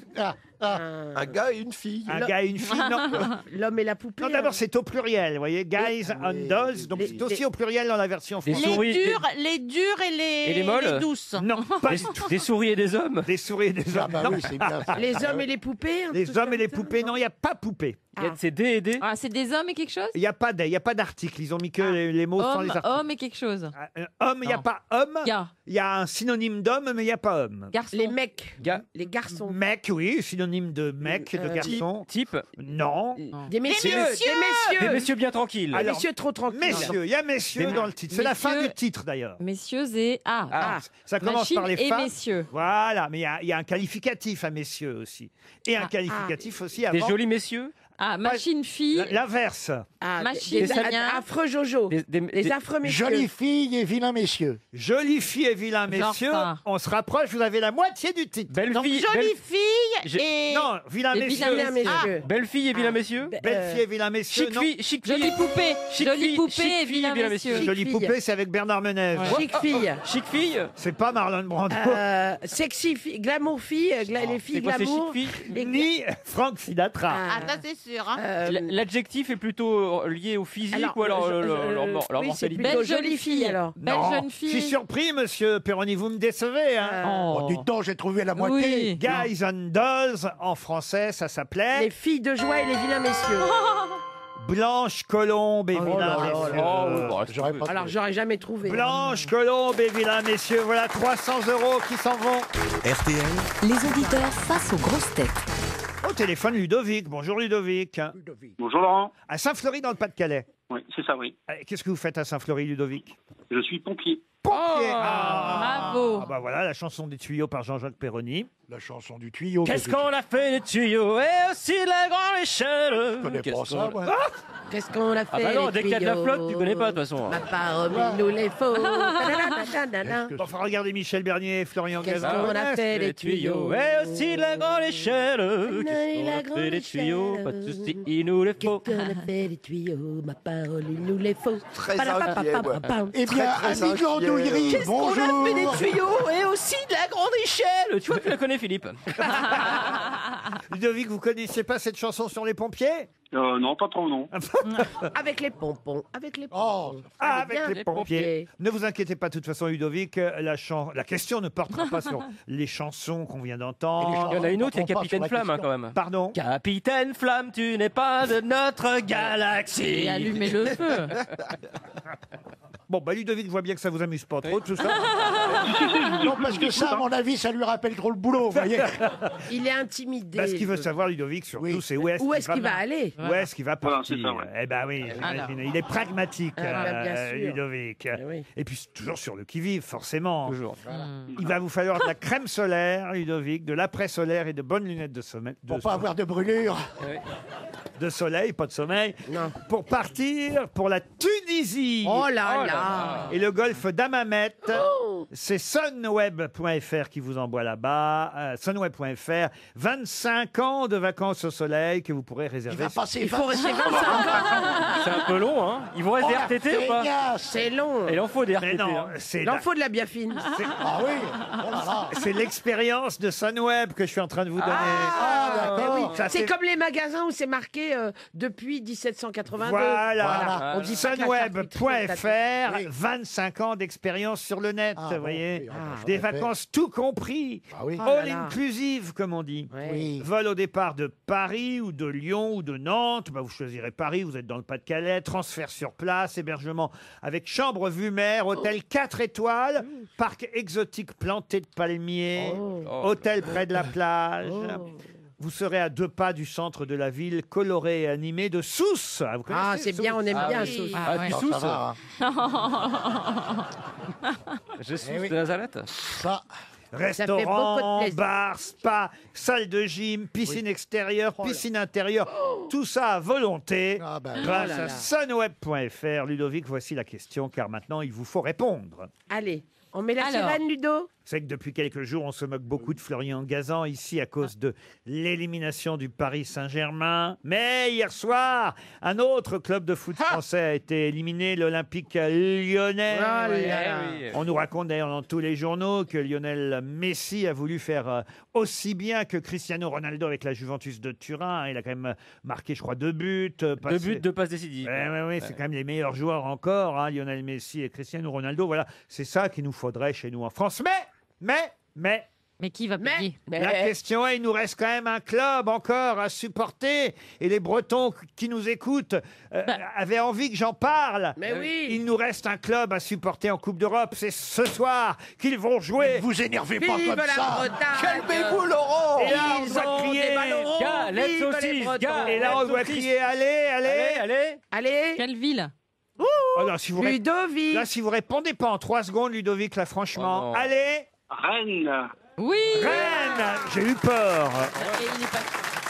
Un gars et une fille. Un gars et une fille, non. L'homme et la poupée. Non, d'abord c'est au pluriel, vous voyez, Guys and Dolls, donc c'est aussi au pluriel dans la version française. Les durs et les molles. les douces. Non, pas du tout. Des souris et des hommes. Des souris et des hommes. bah non. oui, c'est bien ça. Les hommes et les poupées. Les hommes et les poupées, non, il n'y a pas poupée. C'est D et D. Ah, c'est des hommes et quelque chose? Il n'y a pas d'article, ils ont mis que les mots sans les articles. Homme et quelque chose. Homme, il n'y a pas homme. Gars. Il y a un synonyme d'homme, mais il n'y a pas homme. Garçon. Les mecs. Les garçons. Mec, oui, synonyme de mec, de garçon. Type. Non. Des messieurs. Des messieurs bien tranquilles. Alors, messieurs trop tranquilles. Messieurs, il y a messieurs dans le titre. C'est la fin du titre d'ailleurs. Messieurs et... Ça commence par les et femmes. messieurs. Voilà, mais il y a un qualificatif à messieurs aussi. Et un qualificatif aussi avant. Des jolis messieurs. Ah, machine fille. L'inverse. Machine affreux Jojo. Les affreux messieurs. Jolie fille et vilain messieurs. Jolie fille et vilain messieurs. On se rapproche, vous avez la moitié du titre. Belle fille. Jolie fille et... Non, vilain messieurs. Belle fille et vilain messieurs. Belle fille et vilain messieurs. Chic fille. Jolie poupée. Jolie poupée et vilain messieurs. Jolie poupée, c'est avec Bernard Menez. Chic fille. Chic fille. C'est pas Marlon Brando. Sexy fille. Glamour fille. Les filles glamour. Ni Frank Sinatra. Ah, ça c'est sûr. L'adjectif est plutôt lié au physique ou alors leur mortalité. Belle jolie fille alors. Belle jeune fille. Je suis surpris, monsieur Perroni, vous me décevez. Hein. Du temps, j'ai trouvé la moitié. Guys and Dolls, en français, ça s'appelait... Les filles de joie et les vilains messieurs. Blanche Colombe et vilain messieurs. Alors, j'aurais jamais trouvé. Blanche Colombe et vilain messieurs, voilà 300 € qui s'en vont. RTL. Les auditeurs face aux grosses têtes. Au téléphone, Ludovic. Bonjour Ludovic. Bonjour Laurent. À Saint-Flory dans le Pas-de-Calais. Oui, c'est ça, oui. Qu'est-ce que vous faites à Saint-Flory, Ludovic? Je suis pompier. pompiers. Bravo. Ah bah voilà, la chanson des tuyaux par Jean-Jacques Perroni. La chanson du tuyau. Qu'est-ce qu'on a fait des tuyaux et aussi de la grande échelle? Je connais pas ça, moi. Qu'est-ce qu'on a fait? Ah bah non, les dès qu'il y a de la tuyaux flotte, tu connais pas de toute façon. Ma parole, il nous les faut. Ta-da-da-da-da-da. Bon, enfin, regardez Michel Bernier et Florian Qu'est-ce Gazan. qu'on a fait les tuyaux? et aussi de la grande échelle. et Qu'est-ce la qu'on a grande fait des tuyaux? échelle. Pas de soucis, il nous les faut. Qu'est-ce qu'on a fait les tuyaux? Ma parole, il nous les faut. Très Pa-da-pa-pa-pa-pa-pam. Eh bien, très ami Glandouillerie, Qu'est-ce qu'on a fait des bonjour. tuyaux et aussi de la grande échelle? Tu vois, tu la connais, Philippe. Ludovic, vous connaissiez pas cette chanson sur les pompiers? Non, pas trop, non. Avec les pompons, avec les Oh, pompons. Ah, Allez, bien, avec les pompiers. Ne vous inquiétez pas, de toute façon, Ludovic, la question ne portera pas sur les chansons qu'on vient d'entendre. Il y en a une autre, il y a On part Capitaine sur la Flamme hein, question. quand même. Pardon? Capitaine Flamme, tu n'es pas de notre galaxie. Et allumer le feu. Bon, bah Ludovic voit bien que ça vous amuse pas trop, tout ça. non, parce que ça, à mon avis, ça lui rappelle trop le boulot, vous voyez. Il est intimidé. Bah, ce qu'il veut savoir, Ludovic, surtout, c'est où est-ce qu'il va aller. Où est-ce qu'il va Voilà, partir? c'est ça, ouais. Eh ben oui, j'imagine. Il est pragmatique, bien sûr. Ludovic. oui. Et puis, toujours sur le qui-vive, forcément. Toujours. Il va vous falloir de la crème solaire, Ludovic, de l'après-solaire et de bonnes lunettes de sommeil. Pour pas avoir de brûlure. De soleil, pas de sommeil. Non. Pour partir pour la Tunisie. Oh là là. Et le golfe d'Hammamet. C'est sunweb.fr qui vous envoie là-bas. Sunweb.fr. 25 ans de vacances au soleil que vous pourrez Il réserver. va passer Il faut rester 25 ans. C'est un peu long, hein. Ils vont rester Oh, des la RTT ou pas? feignasse. C'est long. Il en faut des Mais RTT. non, hein. c'est Il en faut de la biafine. Ah oui. Oh là là. c'est l'expérience de Sunweb que je suis en train de vous donner. Ah, Eh oui. d'accord. Ça, C'est comme les magasins où c'est marqué depuis 1782. Voilà. On dit pas que la charcuterie, Sunweb.fr, Oui. 25 ans d'expérience sur le net, Ah, vous bon, voyez. oui, Des j'aurais fait. vacances tout compris. Ah oui. Oh là All là. inclusive, comme on dit. Oui. Vol au départ de Paris ou de Lyon ou de Nantes. Bah, vous choisirez Paris, vous êtes dans le Pas-de-Calais. Transfert sur place, hébergement avec chambre vue mer, hôtel 4 étoiles, parc exotique planté de palmiers, hôtel près de la plage. Vous serez à 2 pas du centre de la ville, coloré et animé de Sousse. Ah, vous connaissez Ah, c'est bien, on aime Ah bien oui. Sousse. Ah, ouais. tu Non, sousses? ça va, hein. Je suis oui. de Nazareth. Ça. fait beaucoup de Restaurant, plaisir. bar, spa, salle de gym, piscine extérieure, piscine intérieure, tout ça à volonté. Ah bah, grâce oh là à là. sunweb.fr. Ludovic, voici la question, car maintenant il vous faut répondre. Allez, on met la Alors. sirène, Ludo. C'est que depuis quelques jours, on se moque beaucoup de Florian Gazan ici à cause de l'élimination du Paris Saint-Germain. Mais hier soir, un autre club de foot français a été éliminé, l'Olympique Lyonnais. Oh là Eh là. oui. On nous raconte d'ailleurs dans tous les journaux que Lionel Messi a voulu faire aussi bien que Cristiano Ronaldo avec la Juventus de Turin. Il a quand même marqué, je crois, 2 buts. 2 buts, 2 passes décisives. Oui, c'est quand même les meilleurs joueurs encore, hein, Lionel Messi et Cristiano Ronaldo. Voilà, c'est ça qu'il nous faudrait chez nous en France. Mais, qui va payer? la question est, il nous reste quand même un club encore à supporter. Et les Bretons qui nous écoutent avaient envie que j'en parle. Mais oui. Il nous reste un club à supporter en Coupe d'Europe. C'est ce soir qu'ils vont jouer. Vous énervez pas Vive comme la ça. Bretagne. Calmez-vous, Laurent. Et là, on Ils doit ont crier. des ballons ronds. Gars, Vive let's les saucisse, Bretons. gars. Et là, on doit crier, allez. Allez. Allez, Quelle ville? Oh non, si vous Ludovic. là, si vous répondez pas en 3 secondes, Ludovic, là, franchement, Oh non. allez, Rennes. Oui. Rennes. J'ai eu peur. Et il est pas...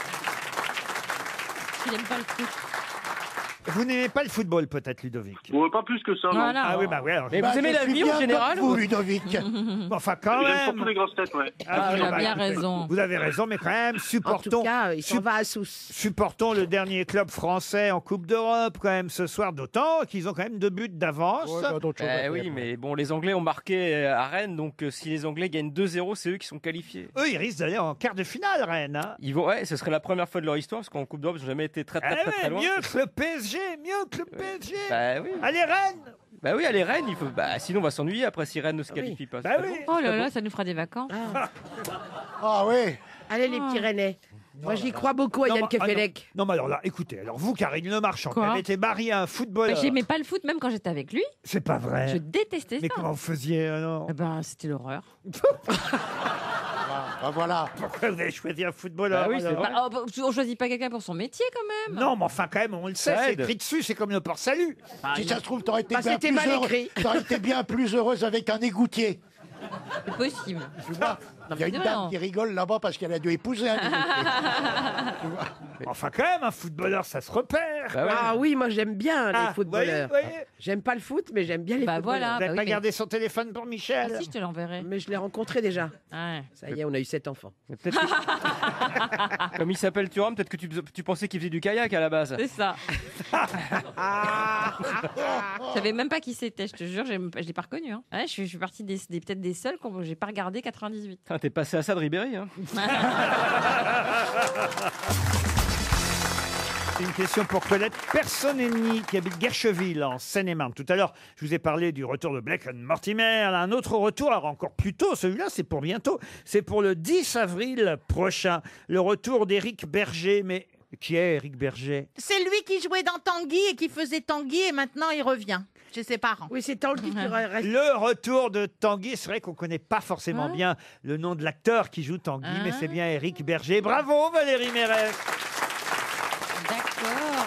Il aime pas le foot. Vous n'aimez pas le football, peut-être, Ludovic? Ouais, pas plus que ça, non. Voilà. Ah oui, bah oui. Alors, Mais Bah, vous aimez je la suis vie bien en général comme vous, ou- Ludovic. enfin, quand J'aime même. surtout les grosses têtes, ouais. Ah, il bon, a bien écoutez, raison. Vous avez raison, mais quand même, En tout supportons. cas, il s'en va à Sousse. Supportons le dernier club français en Coupe d'Europe quand même ce soir, d'autant qu'ils ont quand même 2 buts d'avance. Ouais, bah, d'autres choses à Oui, faire. mais bon, les Anglais ont marqué à Rennes, donc si les Anglais gagnent 2-0, c'est eux qui sont qualifiés. Eux, ils risquent d'aller en quart de finale, Rennes. Hein. Ils vont, ouais, ce serait la première fois de leur histoire, parce qu'en Coupe d'Europe, ils n'ont jamais été très Eh ouais, loin. mieux que le PSG, mieux que le PSG. Bah oui. Allez, Rennes. Bah oui, allez, Rennes, il faut... bah, sinon on va s'ennuyer après si Rennes ne se qualifie pas. Bah C'est oui. pas Oh là là, ça nous fera des vacances. Ah oui. Allez, les petits Rennais. Moi, j'y crois beaucoup à Non, Yann mais- ah, Kefelec. non, mais alors là, écoutez, alors vous, Karine Le Marchand, qui Quoi avez été mariée à un footballeur. J'aimais pas le foot même quand j'étais avec lui. C'est pas vrai. Je détestais Mais ça. comment vous faisiez alors? Eh ben, c'était l'horreur. Ah, voilà. Pourquoi vous avez choisi un footballeur Bah oui, c'est alors vrai. Bah, on choisit pas quelqu'un pour son métier quand même. Non, mais enfin, quand même, on le sait, Ça c'est aide. écrit dessus, c'est comme le port-salut. Si ça se trouve, t'aurais été, Bah, bien c'était plus mal heureux. écrit. T'aurais été bien plus heureuse avec un égoutier. C'est possible. Tu vois, il y a une c'est vrai, dame non. qui rigole là-bas parce qu'elle a dû épouser un égoutier. Enfin, quand même, un footballeur, ça se repère. Bah ouais. Ah oui, moi j'aime bien les Ah, footballeurs. voyez. J'aime pas le foot, mais j'aime bien les Bah footballeurs. voilà. Vous n'avez bah pas oui, gardé son téléphone pour Ah Michel si, je te l'enverrai. Mais je l'ai rencontré déjà. Ouais. Ça y est, on a eu 7 enfants. Mais peut-être que- Comme il s'appelle Thuram, peut-être que tu pensais qu'il faisait du kayak à la base. C'est ça. Je savais même pas qui c'était, je te jure, je l'ai pas reconnu. Hein. Ouais, je suis partie peut-être des seuls que j'ai pas regardé 98. Ah, t'es passé à ça de Ribéry. Hein. Une question pour Colette Personeni, qui habite Guercheville, en Seine-et-Marne. Tout à l'heure, je vous ai parlé du retour de Blake and Mortimer. Un autre retour, alors encore plus tôt, celui-là, c'est pour bientôt. C'est pour le 10 avril prochain. Le retour d'Éric Berger. Mais qui est Éric Berger? C'est lui qui jouait dans Tanguy et qui faisait Tanguy et maintenant il revient chez ses parents. Oui, c'est Tanguy qui reste. Le retour de Tanguy. C'est vrai qu'on ne connaît pas forcément bien le nom de l'acteur qui joue Tanguy, mais c'est bien Éric Berger. Bravo Valérie Mérès. D'accord.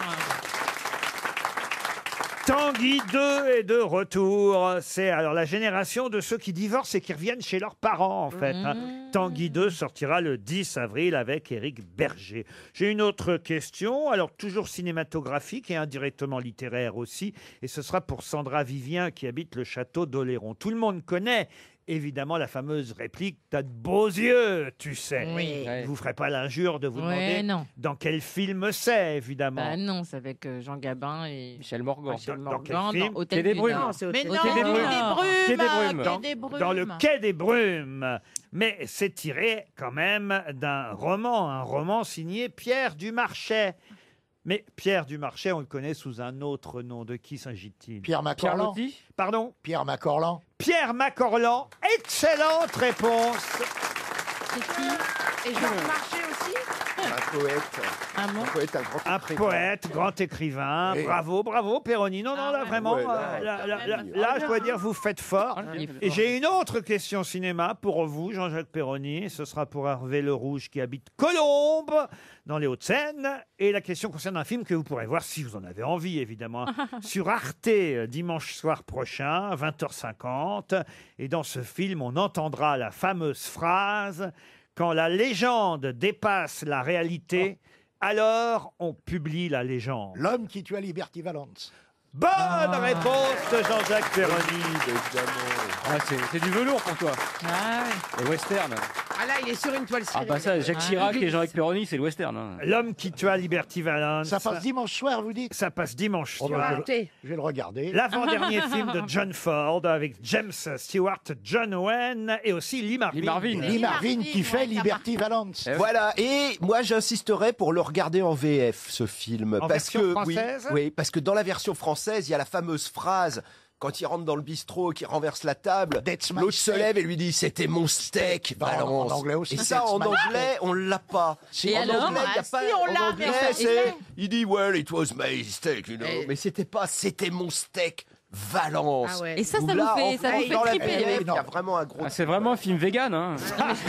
Tanguy 2 est de retour. C'est alors la génération de ceux qui divorcent et qui reviennent chez leurs parents, en fait. hein. Tanguy 2 sortira le 10 avril avec Éric Berger. J'ai une autre question, alors toujours cinématographique et indirectement littéraire aussi. Et ce sera pour Sandra Vivien qui habite le château d'Oléron. Tout le monde connaît évidemment la fameuse réplique « T'as de beaux yeux, tu sais ». Oui. Je ne vous ferai pas l'injure de vous Ouais, demander non. dans quel film c'est, évidemment. Bah non, c'est avec Jean Gabin et Michel Morgan. Michel Dans quel Morgan film dans Hôtel Quai des du Brumes. Nord. Non, c'est Mais Hôtel non, du Quai des Nord. Brumes. Quai des Brumes. Quai des Brumes. Dans le Quai des Brumes. Mais c'est tiré quand même d'un roman, un roman signé Pierre Dumarchais. Mais Pierre Dumarchais, on le connaît sous un autre nom. De qui s'agit-il? Pierre Pierre Macorlan. Loti. Pardon? Pierre Macorlan. Pierre Macorlan. Excellente réponse. C'est qui Et Jean Marché aussi. Un poète. Ah bon Un poète, un grand Un écrivain. poète, grand écrivain. Et- Bravo, bravo, Péroni. Non, non, là, vraiment, Ouais, là, là, je dois dire, vous faites fort. Il est fort. Et j'ai une autre question cinéma pour vous, Jean-Jacques Péroni. Ce sera pour Hervé Le Rouge qui habite Colombes, dans les Hauts-de-Seine. Et la question concerne un film que vous pourrez voir, si vous en avez envie, évidemment, sur Arte, dimanche soir prochain, 20h50. Et dans ce film, on entendra la fameuse phrase « Quand la légende dépasse la réalité, alors on publie la légende ». L'homme qui tua Liberty Valance. Bonne réponse de Jean-Jacques Péroni. Ah, c'est du velours pour toi. Ah ouais. Le western. Ah là, il est sur une toile Ah cirée. bah ça, Jacques Chirac et Jean-Jacques Péroni, c'est le western. hein. L'homme qui tua Liberty Valance. Ça passe dimanche soir, vous dites? Ça passe dimanche Oh, bah, soir. Arte. Je vais le regarder. L'avant-dernier film de John Ford avec James Stewart, John Owen et aussi Lee Marvin. Lee Marvin. Lee Marvin qui fait Liberty Valance. Voilà, et moi j'insisterai pour le regarder en VF, ce film. En parce version que, française oui, parce que dans la version française, il y a la fameuse phrase, quand il rentre dans le bistrot, qu'il renverse la table, That's my l'autre se steak. lève et lui dit « C'était mon steak, En- Valence ». en anglais aussi, Et ça, that's en my anglais, on l'a pas. Et en alors anglais, il y a Ah, pas... si, on en l'a, anglais, mais ça, c'est... Il dit « Well, it was my steak, you know Et- Mais c'était pas « C'était mon steak, Valence ». Ah ouais. Et ça Où vous là, fait, ça en vous fait, fait dans la triper. VF, mais- il y a vraiment un gros... Ah, c'est vraiment un film vegan. Hein.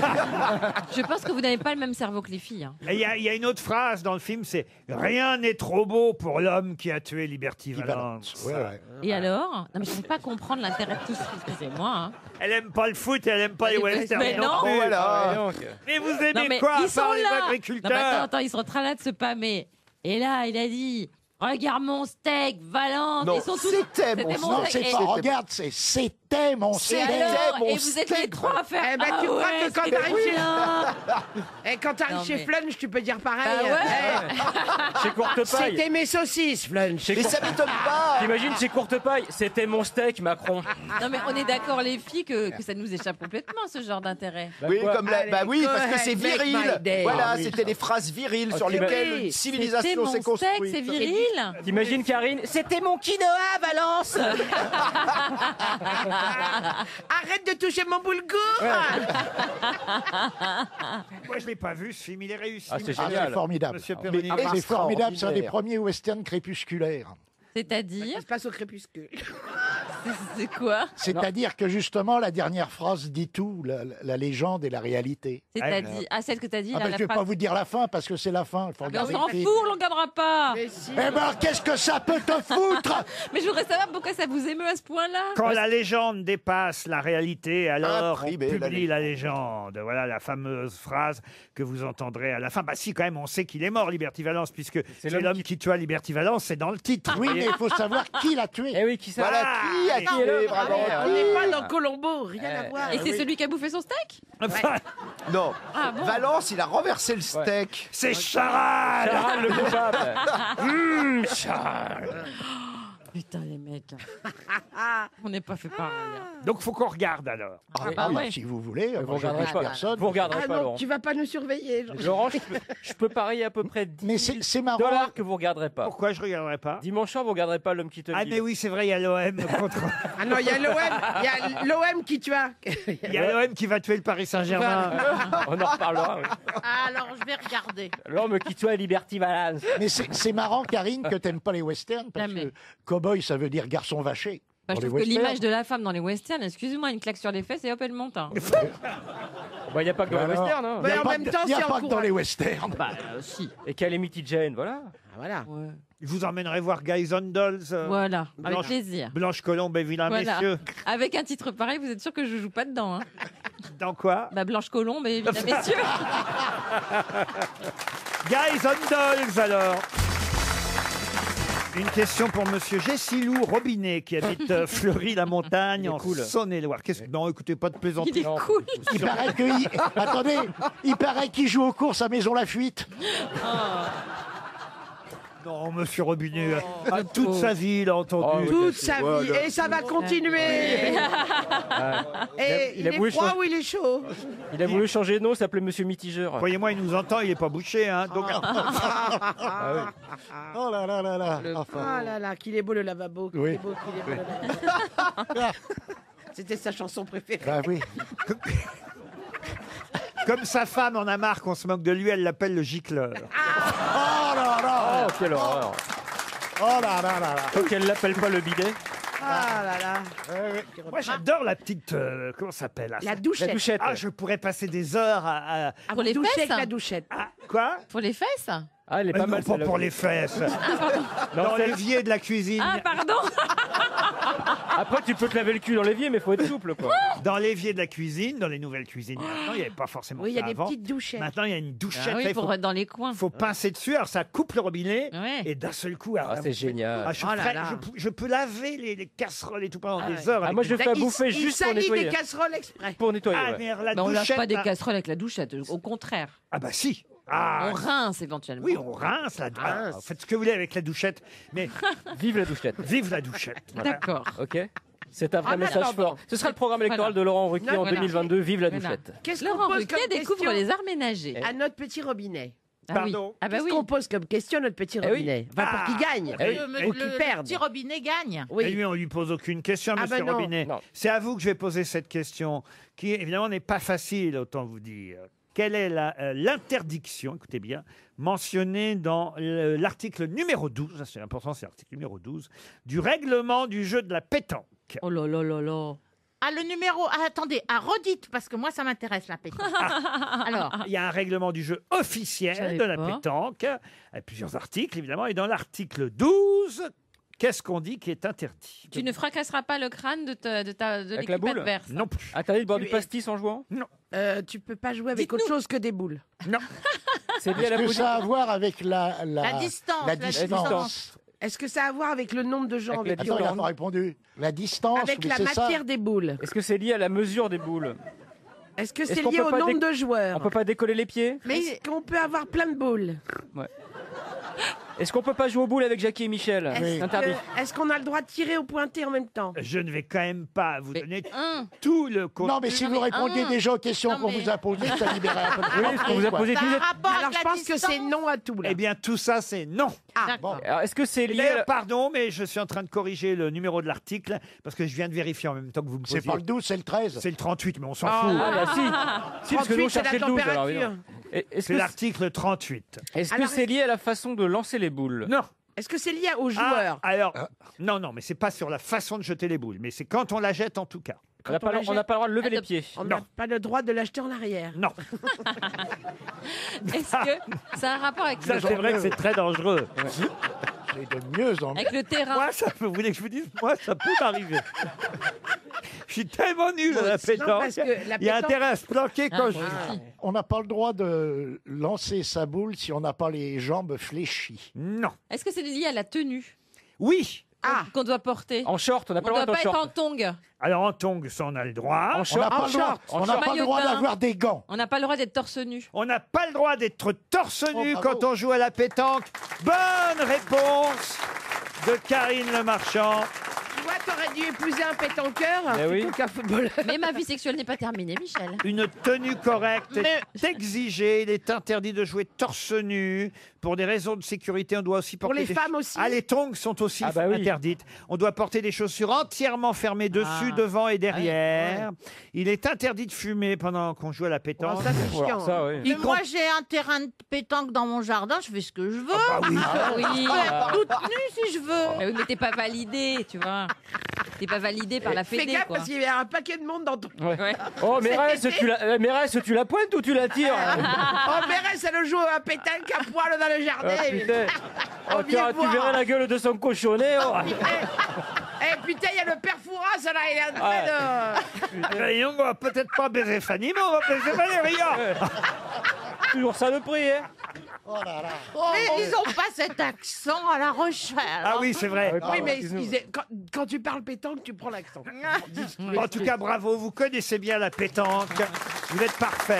Je pense que vous n'avez pas le même cerveau que les filles. hein. Et il y a une autre phrase dans le film, c'est « Rien n'est trop beau pour l'homme qui a tué Liberty Valance Ouais, ouais. Et alors? Non mais je ne peux pas comprendre l'intérêt de tout ça. Excusez-moi. Hein. ». Elle aime pas le foot et elle aime pas les westerns Mais non non. plus. Voilà. donc. Mais vous aimez Non mais quoi à ils sont part les là. Non, agriculteurs mais attends, ils sont en train là de se pâmer. Et là, il a dit regarde mon steak, Valence. Non, Ils sont tous. c'était mon Non, steak. c'est Et- pas, regarde, c'est c'était mon Et steak. alors, mon et vous êtes les steak, trois à faire. Eh ben, ah tu crois ouais, que quand c'est t'arrives chez- bien. Et quand t'arrives Non, chez mais- Flunch, tu peux dire pareil. Bah ouais. Chez Courtepaille. C'était mes saucisses, Flunch. Chez Mais ça m'étonne pas. T'imagines chez Courtepaille, c'était mon steak, Macron. Non mais on est d'accord les filles que ça nous échappe complètement ce genre d'intérêt. Bah Oui, quoi comme la... Allez, bah oui, go parce que ahead, c'est make viril. my day. Voilà, Ah oui. c'était des phrases viriles sur Ok, bah- lesquelles Oui, une C'était civilisation mon s'est steak, construite. c'est viril. T'imagines Karine, c'était mon quinoa, Valence. Arrête de toucher mon boulgour. Moi, je l'ai pas vu, ce film, il est réussi. Ah, c'est Ah, génial. c'est formidable. Monsieur Mais Perroni. c'est formidable, c'est un des extraordinaire. premiers westerns crépusculaires. C'est-à-dire Ça se passe au crépuscule. C'est quoi? C'est-à-dire que justement, la dernière phrase dit tout, la légende et la réalité. C'est-à-dire, celle que t'as dit, Ah là, ben, la je vais phrase. pas vous dire la fin parce que c'est la fin. Il faut Mais on regarder s'en le film. fout, on l'en gardera pas. Eh ben, qu'est-ce que ça peut te foutre? Mais je voudrais savoir pourquoi ça vous émeut à ce point-là. Quand la légende dépasse la réalité, alors on Imprimé, la publie la légende. Voilà la fameuse phrase que vous entendrez à la fin. Bah si, quand même, on sait qu'il est mort, Liberty Valance, puisque c'est l'homme qui tua Liberty Valance, c'est dans le titre. Oui, mais il faut savoir qui l'a tué. Eh oui, qui ça? Voilà, qui a tué, bravo. On n'est pas dans Colombo, rien à voir. Et c'est celui qui a bouffé son steak? Non, Ah bon? Valence, il a renversé le steak. C'est Charal. Charal, le coupable. Charles. Putain, les mecs. On n'est pas fait pareil. Donc faut qu'on regarde alors. Ah, bah, si vous voulez, Vous moi, je regarderez juge pas. personne. Vous regarderez Ah pas, non, Laurent. tu vas pas nous surveiller. Laurent, je peux parier à peu près 10 Mais c'est marrant. $ que vous regarderez pas. Pourquoi je regarderai pas? Dimanche soir, vous regarderai pas l'homme qui te Ah dit. mais oui, c'est vrai, il y a l'OM contre. Ah non, il y a l'OM qui tu as. Il y a l'OM qui va tuer le Paris Saint-Germain. On en reparlera. Oui. Alors, je vais regarder. L'homme qui tue Liberty Valance. Mais c'est marrant, Karine, que t'aimes pas les westerns, parce Jamais. que cowboy, ça veut dire garçon vaché. Bah, je Dans les trouve que westerns. l'image de la femme dans les westerns, excusez-moi, une claque sur les fesses et hop, elle monte. Hein. Il n'y a pas que dans les Alors, westerns. Hein. Mais y a en pas même que- temps, y a c'est pas que dans encourageant. les westerns. Bah, si. Et Calamity Jane, voilà. Voilà. Ouais. Je vous emmènerai voir Guys on Dolls. Voilà, avec Blanche- plaisir. Blanche Colombe et Vilain Voilà. Messieurs. Avec un titre pareil, vous êtes sûr que je joue pas dedans. Hein. Dans quoi? Bah, Blanche Colombe et Vilain Messieurs. Guys on Dolls alors. Une question pour Monsieur Gessilou Robinet qui habite Fleury-la-Montagne en Saône-et-Loire. Non, écoutez, pas de plaisanterie. Il est cool. Il paraît attendez, il paraît qu'il joue aux courses à Maison Lafuite. Non, Monsieur Robinet, toute sa vie, il a entendu. Toute sa vie. Et ça va continuer. Et il est froid ou il est chaud? Il a voulu changer de nom, il s'appelait Monsieur Mitigeur. Croyez-moi, il nous entend, il n'est pas bouché. Hein, donc... Oh là là là là. Ah là là, qu'il est beau le lavabo. Qu'il Oui. est beau, qu'il est beau le lavabo. C'était sa chanson préférée. Bah oui. Comme sa femme en a marre qu'on se moque de lui, elle l'appelle le gicleur. Oh là là. Oh, quelle horreur. Oh là là là là. Faut qu'elle l'appelle pas le bidet. Ah là là. Moi, j'adore la petite. Comment ça s'appelle là, La ça douchette. La douchette. Ah, je pourrais passer des heures à. Pour les doucher fesses avec la douchette. Ah, quoi? Pour les fesses? Ah, elle est Mais pas non, mal. pas celle-là. pour les fesses. Non, Dans celle- l'évier de la cuisine. Ah, pardon. Après, tu peux te laver le cul dans l'évier, mais faut être souple, quoi. Dans l'évier de la cuisine, dans les nouvelles cuisines. Maintenant, il n'y avait pas forcément Oui, il y a ça des avant. petites douchettes. Maintenant, il y a une douchette. Ah là, oui, il pour être dans les coins. faut pincer dessus. Alors, ça coupe le robinet. Ouais. Et d'un seul coup. alors, Ah, c'est vous faites- génial. Ah, je, Oh là ferais- là. je peux laver les casseroles et tout pendant Ah des ouais. heures. Ah, avec moi, je une- fais à Il- bouffer il juste pour salit nettoyer. des casseroles exprès. Pour nettoyer, Ah, ouais. mais alors, la Bah, on lave douchette. pas des là- casseroles avec la douchette, au contraire. Ah, bah si. Ah, On rince éventuellement. oui, on rince la douchette. Faites ce que vous voulez avec la douchette, mais Vive la douchette. vive la douchette. Voilà. D'accord. Ok. C'est un vrai Ah, mais message attends, fort. Ce sera le programme électoral Voilà. de Laurent Ruquier en Voilà. 2022. Vive la Voilà. douchette. Qu'est-ce qu'on Laurent pose Ruquier comme découvre question les arts ménagers. à notre petit robinet? Ah oui. Pardon. Ah bah Qu'est-ce oui. qu'on pose comme question à notre petit Eh oui. robinet? Enfin, pour qu'il gagne. Eh oui. Ou qu'il perde. petit robinet gagne. Et Oui. lui, on lui pose aucune question, Ah, Monsieur bah non. Robinet. Non. C'est à vous que je vais poser cette question, qui évidemment n'est pas facile, autant vous dire. Quelle est l'interdiction, écoutez bien, mentionnée dans l'article numéro 12, ça, c'est important, c'est l'article numéro 12, du règlement du jeu de la pétanque? Oh là là là là. Ah, le numéro. Ah, attendez, redites, parce que moi, ça m'intéresse, la pétanque. Alors, Il y a un règlement du jeu Je officiel savais de la pas. pétanque, avec plusieurs articles évidemment, et dans l'article 12, qu'est-ce qu'on dit qui est interdit? Tu ne fracasseras pas le crâne de Avec la l'équipe boule adverse. Non plus. Interdit de boire du pastis en jouant? Tu peux pas jouer avec autre chose que des boules. Non. C'est lié à Est-ce la que position. ça a à voir avec la distance. la la distance. Est-ce que ça a à voir avec le nombre de gens Avec la avec qui Attends, on il n'a joue? pas répondu. La distance, Avec oui, la c'est ça. matière des boules. Est-ce que c'est lié à la mesure des boules? Est-ce que Est-ce c'est qu'on lié peut au pas nombre déc- de joueurs? On peut pas décoller les pieds? Mais est-ce qu'on peut avoir plein de boules? Est-ce qu'on peut pas jouer aux boules avec Jackie et Michel? Est-ce C'est interdit. est-ce qu'on a le droit de tirer au pointé en même temps? Je ne vais quand même pas vous donner Un. tout le contenu. Non, mais si vous répondiez déjà aux questions Non, qu'on mais- vous a posées, ça libérait un peu de Oui, ce qu'on vous a quoi. posé Ça tous a les- un rapport Alors avec je la pense que distance. c'est non à tout là. Eh bien, tout ça, c'est non. Ah, Bon. Alors, est-ce que c'est Et lié d'ailleurs, à... pardon, mais je suis en train de corriger le numéro de l'article, parce que je viens de vérifier en même temps que vous me C'est posiez. pas le 12, c'est le 13. C'est le 38, mais on s'en Ah, fout. Ah bah si. Si, parce que nous on 38, c'est la cherchait le 12. Alors, température. évidemment. Est-ce C'est que l'article 38. est-ce que Alors, c'est lié à la façon de lancer les boules? Non. Est-ce que c'est lié aux joueurs? Alors, non, mais c'est pas sur la façon de jeter les boules, mais c'est quand on la jette en tout cas. On n'a pas le droit de lever les pieds. On n'a pas le droit de l'acheter en arrière. Non. Est-ce que ça a un rapport avec Ça, c'est vrai que c'est très dangereux. C'est de mieux en mieux. avec le terrain? Moi, vous voulez que je vous dise, moi, ça peut m'arriver. Je suis tellement nul à la pétanque. parce que la Il y a pétanque- intérêt à se planquer quand je... On n'a pas le droit de lancer sa boule si on n'a pas les jambes fléchies. Non. Est-ce que c'est lié à la tenue Oui. qu'on doit porter? En short, on n'a On pas le doit droit pas d'être en être en short. tongs. Alors en tongs, ça on a le droit. En On n'a short. pas le droit, on n'a pas le Maillot droit de bain. d'avoir des gants. On n'a pas le droit d'être torse nu. On n'a pas le droit d'être torse nu bravo. quand on joue à la pétanque. Bonne réponse de Karine Le Marchand. Tu vois, t'aurais dû épouser un pétanqueur Eh oui. plutôt qu'un footballeur. Mais ma vie sexuelle n'est pas terminée, Michel. Une tenue correcte est exigée. Il est interdit de jouer torse nu. Pour des raisons de sécurité, on doit aussi porter les des... femmes aussi. Ah, les tongs sont aussi Ah bah oui. interdites. On doit porter des chaussures entièrement fermées dessus, devant et derrière. Il est interdit de fumer pendant qu'on joue à la pétanque. Ça, c'est Voilà, chiant. ça, oui. Mais moi, j'ai un terrain de pétanque dans mon jardin, je fais ce que je veux. oui. Oui. Je peux être toute nue si je veux. Mais oui, mais t'es pas validé, tu vois. T'es pas validé par la Fais fédé, gaffe quoi. parce qu'il y a un paquet de monde dans ton... Ouais. Oh, Mérès, tu la pointes ou tu la tires? Oh, Mérès, elle joue à pétanque à poil dans le jardin. Ah, putain. Oh, On vient tu voir. verrais la gueule de son cochonnet. Oh. Eh putain, il y a le père Fouras là, il est en train de... Et on va peut-être pas baiser Fanny, mais on va baiser Valéria. Toujours ça le prix, hein. Mais ils ont pas cet accent à la Rochelle. Ah oui, c'est vrai. Oui, mais quand tu parles pétanque, tu prends l'accent. En tout cas, bravo, vous connaissez bien la pétanque. Vous êtes parfait.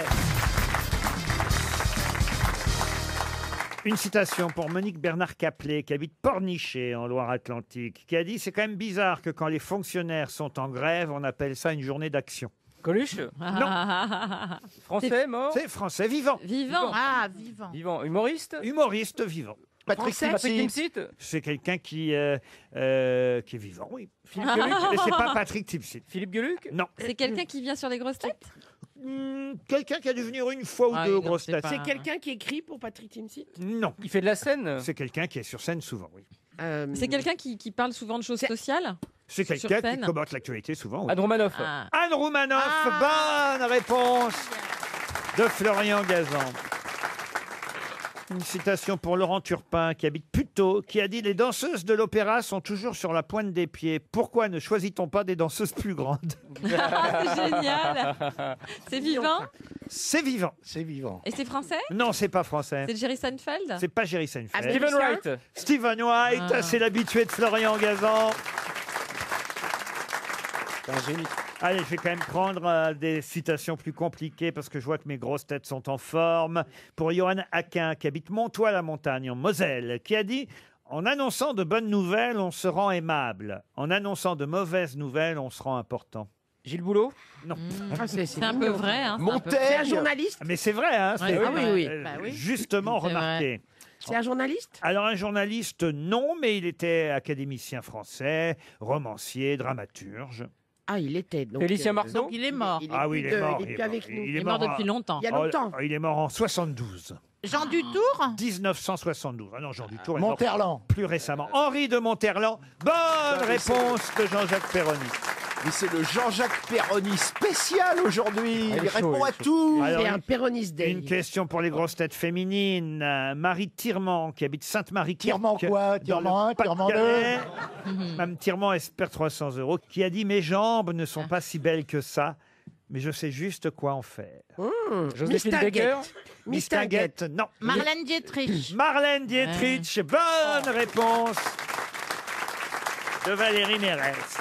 Une citation pour Monique Bernard-Caplet, qui habite Pornichet, en Loire-Atlantique, qui a dit « C'est quand même bizarre que quand les fonctionnaires sont en grève, on appelle ça une journée d'action. » Coluche? Non. Français, mort? C'est français, vivant. Vivant. Ah, vivant. Vivant. Humoriste? Humoriste vivant. Patrick Timsit? C'est quelqu'un qui est vivant, oui. Philippe Gueluc? Mais c'est pas Patrick Timsit. Philippe Gueluc? Non. C'est quelqu'un qui vient sur les grosses têtes? Quelqu'un qui a dû venir une fois ou Ah deux oui, aux non, grosses c'est têtes. pas- C'est quelqu'un qui écrit pour Patrick Timsit? Non. Il fait de la scène? C'est quelqu'un qui est sur scène souvent, oui. C'est quelqu'un qui parle souvent de choses sociales? C'est Sur quelqu'un qui scène. commente l'actualité souvent. Oui. Anne Romanoff? Ah. Anne Roumanoff, bonne réponse de Florian Gazan. Une citation pour Laurent Turpin, qui habite Puteaux, qui a dit « Les danseuses de l'opéra sont toujours sur la pointe des pieds. Pourquoi ne choisit-on pas des danseuses plus grandes Ah, c'est génial. C'est vivant? » C'est vivant. C'est vivant. Et c'est français? Non, c'est pas français. C'est Jerry Seinfeld? C'est pas Jerry Seinfeld. Stephen Wright? Stephen Wright, Ah. c'est l'habitué de Florian Gazan. C'est un génie. Allez, je vais quand même prendre des citations plus compliquées parce que je vois que mes grosses têtes sont en forme. Pour Johan Aquin, qui habite Montois-la-Montagne, en Moselle, qui a dit « En annonçant de bonnes nouvelles, on se rend aimable. En annonçant de mauvaises nouvelles, on se rend important. » Gilles Boulot? Non. C'est un peu vrai. Hein, c'est un peu- C'est un journaliste? Mais c'est vrai, hein, c'est Ah oui, oui. Bah oui. justement C'est vrai. remarqué. C'est un journaliste? Alors un journaliste, non, mais il était académicien français, romancier, dramaturge. Ah, il était. Donc, Félicien Marceau? Donc il est mort. Ah oui, il est mort. Il est plus avec nous. Il est mort depuis longtemps. Il y a longtemps. Il est mort en 72. Jean Dutour? 1972. Ah non, Jean Dutour est mort Monterland. plus récemment. Henri de Monterland. Bonne réponse de Jean-Jacques Perroni. Mais c'est le Jean-Jacques Perroni spécial aujourd'hui. Elle est Il chaud, répond elle à est chaud. tout. Alors, C'est un péroniste day. Une question pour les grosses têtes féminines. Marie Tirement, qui habite Sainte-Marie. Tirement quoi? Tirement 1, Tirement 2. Mme Tirement espère 300 €, qui a dit « Mes jambes ne sont pas si belles que ça, mais je sais juste quoi en faire. Joséphine Baker? Mistinguett, non. Marlène Dietrich. Marlène Dietrich, bonne réponse de Valérie Mérès.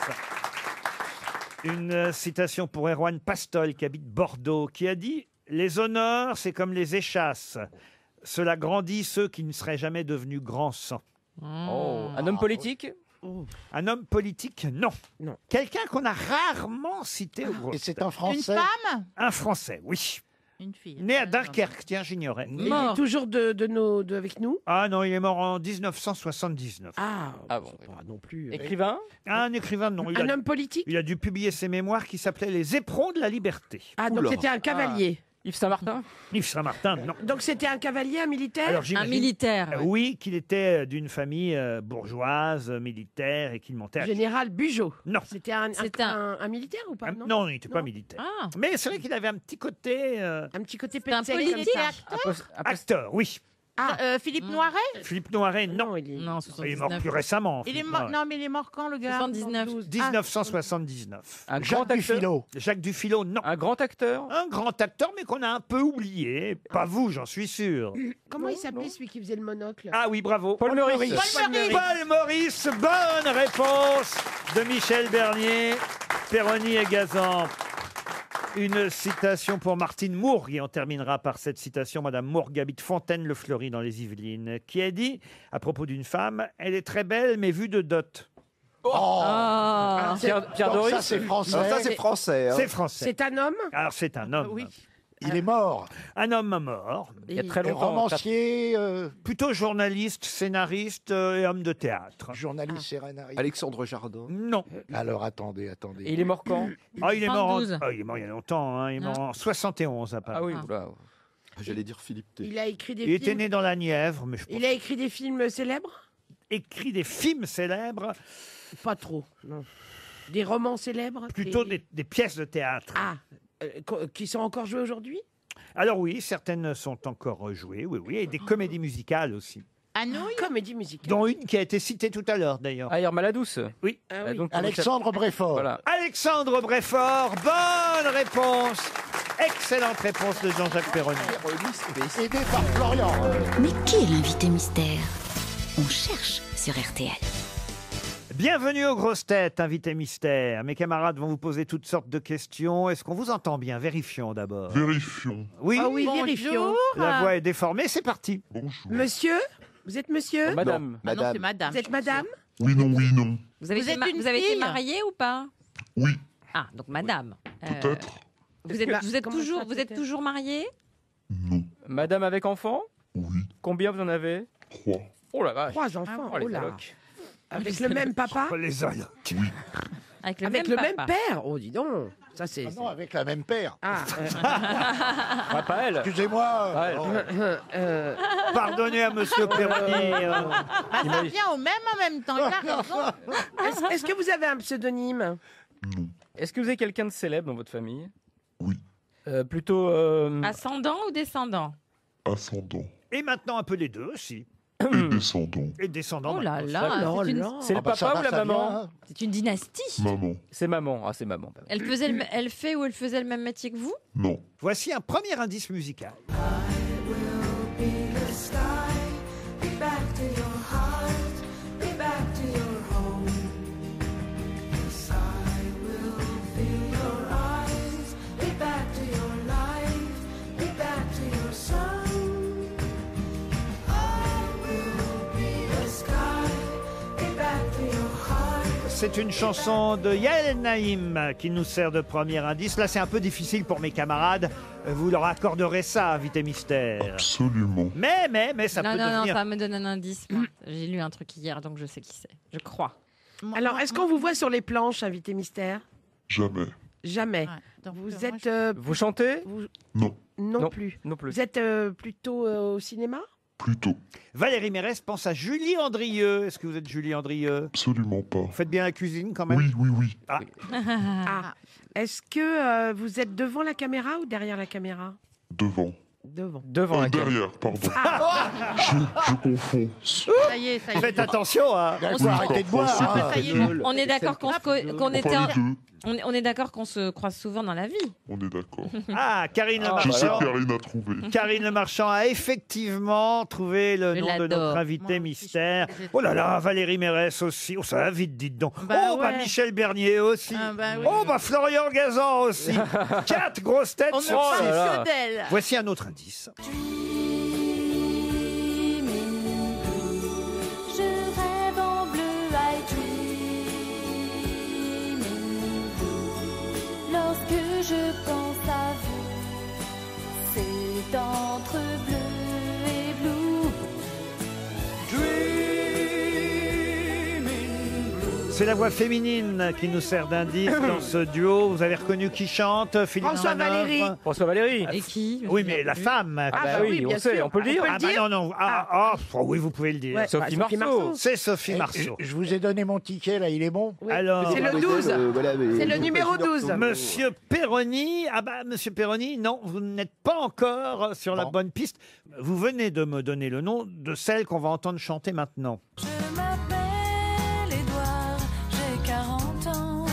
Une citation pour Erwan Pastol, qui habite Bordeaux, qui a dit « Les honneurs, c'est comme les échasses. Cela grandit ceux qui ne seraient jamais devenus grands sangs. Oh. Un homme politique? Un homme politique, non. Non. Quelqu'un qu'on a rarement cité au groupe. Et c'est un Une Français. femme? Un Français, oui. Une fille. Né à Dunkerque, tiens, j'ignorais. Il est toujours avec nous? Ah non, il est mort en 1979. Ah, Ah bon. pas non plus. Écrivain? Un écrivain, non. Un homme politique? Il a dû publier ses mémoires qui s'appelaient Les éperons de la liberté. Ah, donc Oula. c'était un cavalier. Yves Saint-Martin? Yves Saint-Martin, non. Donc c'était un cavalier, un militaire? Alors, j'imagine, militaire, ouais. Oui, qu'il était d'une famille bourgeoise, militaire, et qu'il montait à... Général Bugeaud. Non. C'était un militaire ou pas? Non, il n'était pas militaire. Ah. Mais c'est vrai qu'il avait un petit côté... Un petit côté un pétec, politique comme ça. Acteur, oui. Philippe Noiret? Philippe Noiret, non. Non, il est... Non, Il est mort 79. plus récemment. Il est Philippe mort. Noiret. Non, mais il est mort quand, le gars? 79. 1979. Un Jacques grand acteur. Dufilo. Jacques Dufilo, non. Un grand acteur. Un grand acteur, mais qu'on a un peu oublié. Pas vous, j'en suis sûr. Comment il s'appelait celui qui faisait le monocle? Ah oui, bravo. Paul Meurice. Paul Meurice, bonne réponse de Michel Bernier, Perroni et Gazan. Une citation pour Martine Mourgue, et on terminera par cette citation. Madame Mourgue habite Fontaine-le-Fleury dans les Yvelines, qui a dit, à propos d'une femme, elle est très belle, mais vue de dot. Pierre Doris. Ça, c'est français. Ça, c'est français. hein. C'est français. C'est un homme? Alors, c'est un homme. Oui. Il est mort. Un homme mort. Il y a très Et longtemps. romancier, Plutôt journaliste, scénariste et homme de théâtre. journaliste sérénariste. Alexandre Jardin. Non. Alors attendez. Et il est mort quand? Ah, il est mort, 72. il est mort il y a longtemps. Hein. Il est mort en 71 à Paris. Ah oui, oula. J'allais dire Philippe T. Il a écrit des Il était films. né dans la Nièvre, mais je pense Il a écrit des films célèbres? écrit des films célèbres, Pas trop, non. Des romans célèbres? plutôt des pièces de théâtre. Ah, qui sont encore joués aujourd'hui? Alors oui, certaines sont encore jouées, oui, et des comédies musicales aussi. Anouilh? Comédie musicale. Dont une qui a été citée tout à l'heure d'ailleurs. Ailleurs Maladouce. Oui. Ah oui. Donc, Alexandre Bréfort. Voilà. Alexandre Bréfort, bonne réponse. Excellente réponse de Jean-Jacques Perroni. Aidé par Florian. Mais qui est l'invité mystère? On cherche sur RTL. Bienvenue aux grosses têtes, invité mystère. Mes camarades vont vous poser toutes sortes de questions. Est-ce qu'on vous entend bien? Vérifions d'abord. Vérifions. Oui, Ah oui, vérifions. la voix est déformée, c'est parti. Bonjour. Monsieur? Vous êtes monsieur? Madame. Ah non, c'est madame. Vous êtes madame? Oui, non, oui, non. Vous avez, Vous été, êtes une vous avez été fille marié ou pas? Oui, Ah, donc madame. peut-être. Vous êtes, Bah, vous êtes comment toujours, ça, vous êtes peut-être toujours marié? Non. Madame avec enfant? Oui. Combien vous en avez? 3. Oh la vache. 3 enfants. Oh, les Oh là. allocs. Avec le même papa? Oh, les allocs. Oui. Avec le Avec même le même papa. père? Oh, dis donc. Ça, c'est. Ah non, avec la même paire. Ah, Ah, pas elle. Excusez-moi. Pas elle. Pardonnez à Monsieur Perroni. Ah, ça vient au même en même temps. Il a raison. Est-ce que vous avez un pseudonyme? Est-ce que vous avez quelqu'un de célèbre dans votre famille? Oui. Plutôt. Ascendant ou descendant? Ascendant. Et maintenant un peu les deux aussi. Et descendant. Et descendant. Oh là maintenant. là, Oh c'est une, là. C'est le Ah bah, ça papa va, ou la ça maman? vient. c'est une dynastie. Maman. C'est maman. Ah, c'est maman. Elle faisait, elle fait ou elle faisait le même métier que vous? Non. Voici un premier indice musical. C'est une chanson de Yael Naïm qui nous sert de premier indice. Là, c'est un peu difficile pour mes camarades. Vous leur accorderez ça, invité mystère. Absolument. Mais ça non, peut non, devenir... non, ça me donne un indice. moi. J'ai lu un truc hier, donc je sais qui c'est. Je crois. Alors, est-ce qu'on vous voit sur les planches, invité mystère? Jamais. Jamais. Donc, Vous moi, êtes. Vous chantez? Non. Non, Non. plus. Non plus. Vous êtes plutôt au cinéma? Plutôt. Valérie Mérès pense à Julie Andrieux. Est-ce que vous êtes Julie Andrieux? Absolument pas. Vous faites bien la cuisine quand même? Oui, oui, oui. Ah. Ah. Est-ce que vous êtes devant la caméra ou derrière la caméra? Devant. Devant. Devant la caméra. Derrière, pardon. Je confonds. Ça y est, ça y est. Faites attention, hein. Il faut arrêter de boire. parfois, hein. Ça y est. On est d'accord qu'on était Enfin, les deux. on est d'accord qu'on se croise souvent dans la vie. On est d'accord. Ah, Karine Le Je sais Marchand. que Karine a trouvé. Karine Le Marchand a effectivement trouvé le Je nom de l'adore. notre invité Moi, mystère. je- Oh là là, Valérie Mérès aussi. Oh, ça va vite, dites donc. Bah oh, bah ouais. Michel Bernier aussi. Ah, bah oui. Oh, bah Florian Gazan aussi. 4 grosses têtes On ne sur parle 6. que d'elle. Voici un autre indice. Je rêve en bleu, I dream in blue. Lorsque je pense à vous, c'est entre bleu et blue. C'est la voix féminine qui nous sert d'indice dans ce duo. Vous avez reconnu qui chante? Philippe François Manœuvre. Valéry. François Valéry. Et qui? Oui, mais la femme. Ah, bah oui, bien on sait, sûr. on peut le dire. Ah bah non, non. Oui, vous pouvez le dire. Ouais. Sophie Sophie Marceau. Marceau. C'est Sophie Eh, Marceau. je vous ai donné mon ticket, là, il est bon. Alors, C'est le 12. C'est le numéro 12. Monsieur Perroni, Monsieur Perroni, non, vous n'êtes pas encore sur la Bon. bonne piste. Vous venez de me donner le nom de celle qu'on va entendre chanter maintenant. Je m'appelle Édouard, j'ai 40 ans.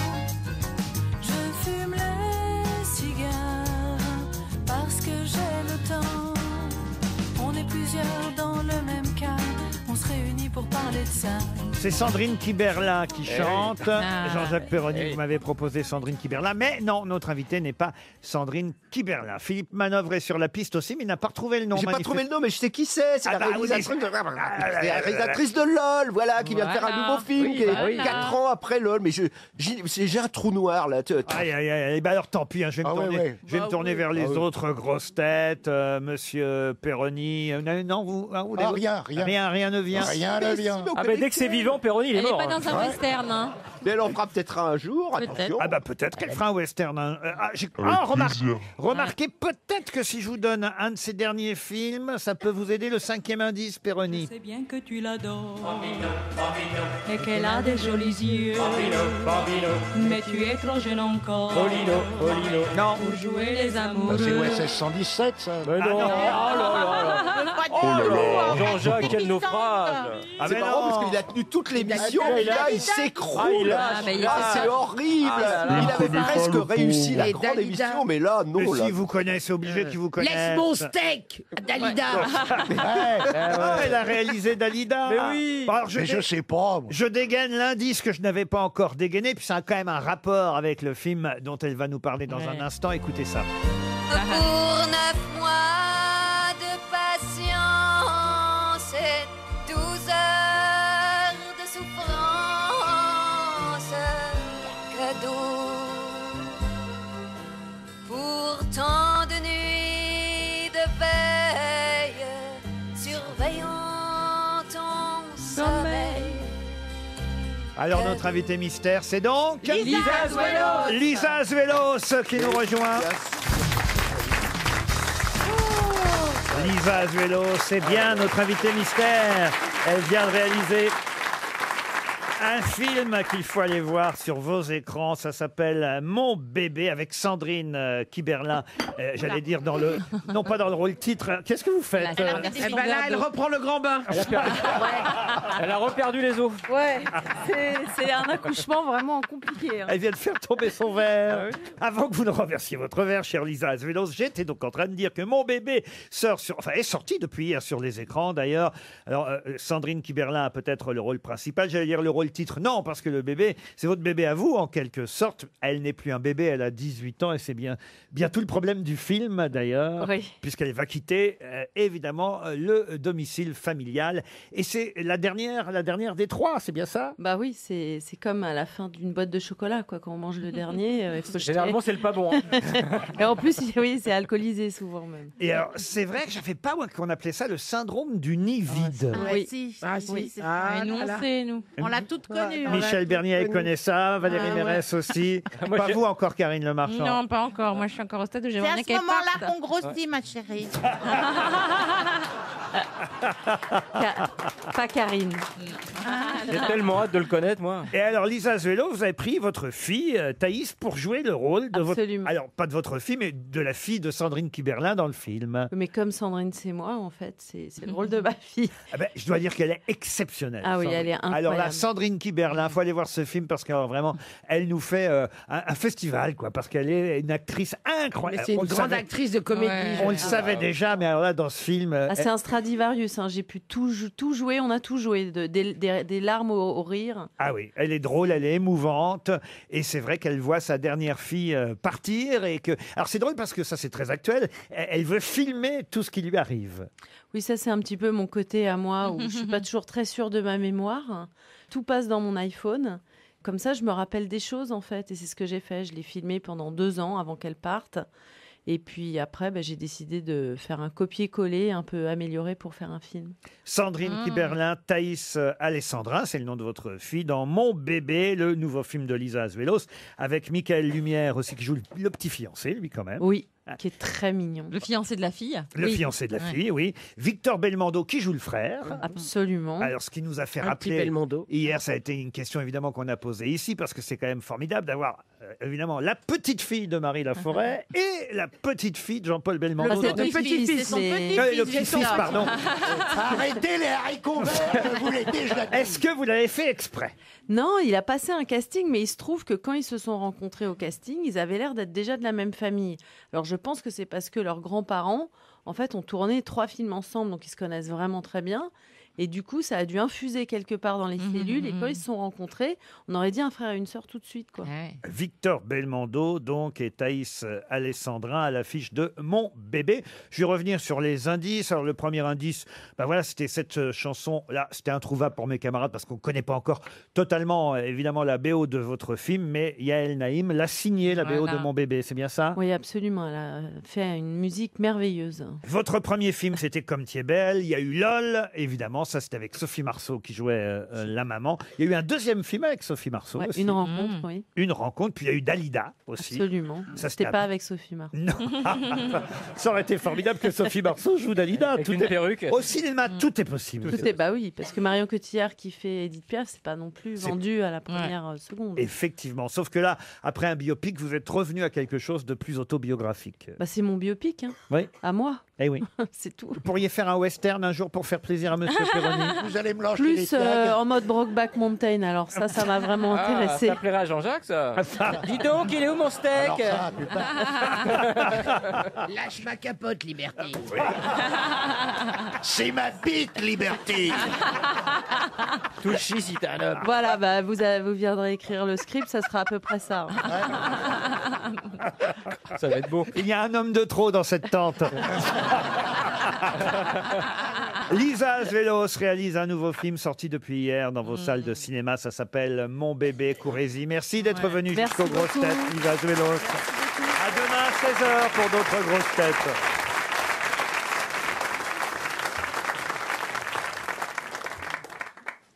Je fume les cigares parce que j'ai le temps. On est plusieurs dans le même cas, on se réunit pour parler de ça. C'est Sandrine Kiberlin qui chante. Ah. Jean-Jacques Perroni, Eh oui. vous m'avez proposé Sandrine Kiberlin. Mais non, notre invité n'est pas Sandrine Kiberlin. Philippe Manœuvre est sur la piste aussi, mais il n'a pas retrouvé le nom. J'ai pas trouvé le nom, mais je sais qui c'est. C'est Ah la bah oui, réalisatrice mais- de... C'est la réalisatrice de LOL, voilà, qui vient de faire un Voilà. nouveau film, Oui, qui est bah oui. 4 ans après LOL. Mais j'ai un trou noir, là. Aïe, aïe, aïe. Bah alors tant pis, hein, je vais me Ah ouais, tourner, ouais. je vais me tourner vers les autres grosses têtes. Monsieur Perroni. Non, vous, Ah, rien. Rien ne vient. Rien ne vient. Ah, bah dès que c'est vivant, Perroni, il est Elle est mort. pas dans un western, hein. Mais elle en fera peut-être un jour, Peut-être. attention. Ah bah peut-être qu'elle fera un western. Hein. Remarquez peut-être que si je vous donne un de ses derniers films, ça peut vous aider. Le 5e indice, Perroni. C'est bien que tu l'adores et qu'elle a des jolis yeux. Mais tu es trop jeune encore Non. pour jouer les Bah, amoureux. c'est OSS 117, ça. Mais non, oh là là là. Oh là là, Jean-Jacques, quel naufrage. Ah C'est mais marrant non. parce qu'il a tenu toute l'émission, Il a- et là il s'écroule. Ah, il a- Ah, mais il Ah, était- c'est horrible. Ah là là. Il avait presque réussi la Et grande Dalida. émission, mais là, Mais non. Là. si vous connaissez, c'est obligé qu'ils vous connaissent. Laisse mon steak, Dalida. Ah, elle a réalisé Dalida. Mais oui. Bon, alors, Mais je sais pas, moi. je dégaine l'indice que je n'avais pas encore dégainé, puis ça a quand même un rapport avec le film dont elle va nous parler dans un instant. Écoutez ça. Pour 9 mois de patience et 12 heures de souffrance, cadeau pour tant de nuits de veille, surveillant ton sommeil. Alors notre invité mystère, c'est donc Lisa Azuelos. Lisa Azuelos qui nous rejoint. Lisa Azuelos, c'est bien notre invité mystère. Elle vient de réaliser un film qu'il faut aller voir sur vos écrans. Ça s'appelle Mon bébé avec Sandrine Kiberlin. J'allais dire dans le... Non, pas dans le rôle titre. Qu'est-ce que vous faites Elle a regardé Eh son ben là, verre elle d'eau. reprend le grand bain. Elle a reperdu les os. Ouais, c'est un accouchement vraiment compliqué. hein. Elle vient de faire tomber son verre. Avant que vous ne renversiez votre verre, chère Lisa Azuelos, j'étais donc en train de dire que Mon bébé est sorti depuis hier sur les écrans d'ailleurs. Alors, Sandrine Kiberlin a peut-être le rôle principal. J'allais dire le rôle titre. Non, parce que le bébé, c'est votre bébé à vous, en quelque sorte. Elle n'est plus un bébé, elle a 18 ans et c'est bien tout le problème du film d'ailleurs. Oui. Puisqu'elle va quitter, évidemment, le domicile familial. Et c'est la dernière des trois, c'est bien ça? Bah oui, c'est comme à la fin d'une boîte de chocolat, quoi. Quand on mange le dernier, il faut jeter. Généralement, c'est le pas bon. Hein. Et en plus, oui, c'est alcoolisé souvent même. Et alors, c'est vrai que je ne savais pas moi, qu'on appelait ça le syndrome du nid vide. Ouais, si. Ah, si. Oui, c'est ça. Ah, Mais nous, on là. sait, nous. On l'a toutes connues. hein. Michel Bernier elle connaît ça, Valérie Ah, ouais. Mérès aussi. Moi, Pas je- vous encore, Karine Le Marchand. Non, pas encore. Moi, je suis encore au stade où C'est j'aimerais à bien ce qu'elle moment-là parte. qu'on grossit, ma chérie. Pas Karine. J'ai tellement hâte de le connaître, moi. Et alors, Lisa Azuelos, vous avez pris votre fille, Thaïs, pour jouer le rôle de votre... Absolument. Alors, pas de votre fille, mais de la fille de Sandrine Kiberlin dans le film. Mais comme Sandrine, c'est moi, en fait, c'est le rôle de ma fille. Ah ben, je dois dire qu'elle est exceptionnelle. Ah oui, Sandrine. elle est incroyable. Alors là, Sandrine Kiberlin, faut aller voir ce film parce que vraiment, elle nous fait un festival, quoi, parce qu'elle est une actrice Mais incroyable. c'est On une le grande savait- actrice de comédie. Ouais. On le savait déjà, mais alors là, dans ce film, Ah, c'est un Stradivarius, hein. J'ai pu tout jouer, on a tout joué, des larmes au rire. ah oui, elle est drôle, elle est émouvante, et c'est vrai qu'elle voit sa dernière fille partir et que. Alors c'est drôle parce que ça c'est très actuel. Elle veut filmer tout ce qui lui arrive. Oui, ça c'est un petit peu mon côté à moi, où je suis pas toujours très sûre de ma mémoire. Tout passe dans mon iPhone. Comme ça, je me rappelle des choses en fait, et c'est ce que j'ai fait. Je l'ai filmé pendant 2 ans avant qu'elle parte. Et puis après, j'ai décidé de faire un copier-coller un peu amélioré pour faire un film. Sandrine Kiberlin, Thaïs Alessandrin, c'est le nom de votre fille, dans Mon bébé, le nouveau film de Lisa Azuelos, avec Michael Lumière aussi, qui joue le petit fiancé, lui, quand même. Oui, qui est très mignon. Le fiancé de la fille. Le fiancé de la fille, oui. Victor Belmondo, qui joue le frère. Absolument. Alors, ce qui nous a fait Un petit rappeler Belmondo. hier, ça a été une question évidemment qu'on a posée ici, parce que c'est quand même formidable d'avoir évidemment la petite fille de Marie Laforêt et la petite fille de Jean-Paul Belmondo. Le petit-fils, c'est son mais- petit-fils. Le petit-fils, pardon. Arrêtez les haricots verts, je vous l'ai déjà dit. Est-ce que vous l'avez fait exprès? Non, il a passé un casting, mais il se trouve que quand ils se sont rencontrés au casting, ils avaient l'air d'être déjà de la même famille. Alors je pense que c'est parce que leurs grands-parents, en fait, ont tourné 3 films ensemble, donc ils se connaissent vraiment très bien. Et du coup, ça a dû infuser quelque part dans les cellules. Et quand ils se sont rencontrés, on aurait dit un frère et une sœur tout de suite, quoi. Victor Belmondo, donc, et Thaïs Alessandrin à l'affiche de Mon bébé. Je vais revenir sur les indices. Alors, le premier indice, voilà, c'était cette chanson-là. C'était introuvable pour mes camarades parce qu'on ne connaît pas encore totalement, évidemment, la BO de votre film. Mais Yael Naïm l'a signé, la BO de Mon bébé. C'est bien ça? Oui, absolument. Elle a fait une musique merveilleuse. Votre premier film, c'était Comme tu es belle. Il y a eu LOL, évidemment. Ça, c'était avec Sophie Marceau qui jouait la maman. Il y a eu un deuxième film avec Sophie Marceau aussi. Une rencontre, oui. Une rencontre. Puis il y a eu Dalida aussi. Absolument. Ça, C'était pas avec Sophie Marceau. Non. Ça aurait été formidable que Sophie Marceau joue Dalida. Avec une perruque. Au cinéma, tout est possible. Tout est, oui, parce que Marion Cotillard qui fait Edith Piaf, c'est pas non plus vendu à la première seconde. Effectivement. Sauf que là, après un biopic, vous êtes revenu à quelque chose de plus autobiographique. C'est mon biopic, hein. Oui. À moi. Eh oui. C'est tout. Vous pourriez faire un western un jour pour faire plaisir à Monsieur Perroni. Vous allez me lâcher les Plus tags. en mode Brokeback Mountain, alors ça m'a vraiment intéressé. Ça plaiera à Jean-Jacques, ça. Dis donc, il est où mon steak? Alors ça, putain. Lâche ma capote, Liberté. C'est ma bite, Liberté. Touche si t'es un homme. Voilà, vous viendrez écrire le script, ça sera à peu près ça. Ça va être beau. Il y a un homme de trop dans cette tente. Lisa Azuelos réalise un nouveau film sorti depuis hier dans vos salles de cinéma. Ça s'appelle Mon bébé. Courez-y. Merci d'être venu jusqu'aux grosses têtes, Lisa Azuelos. À demain, 16h, pour d'autres grosses têtes.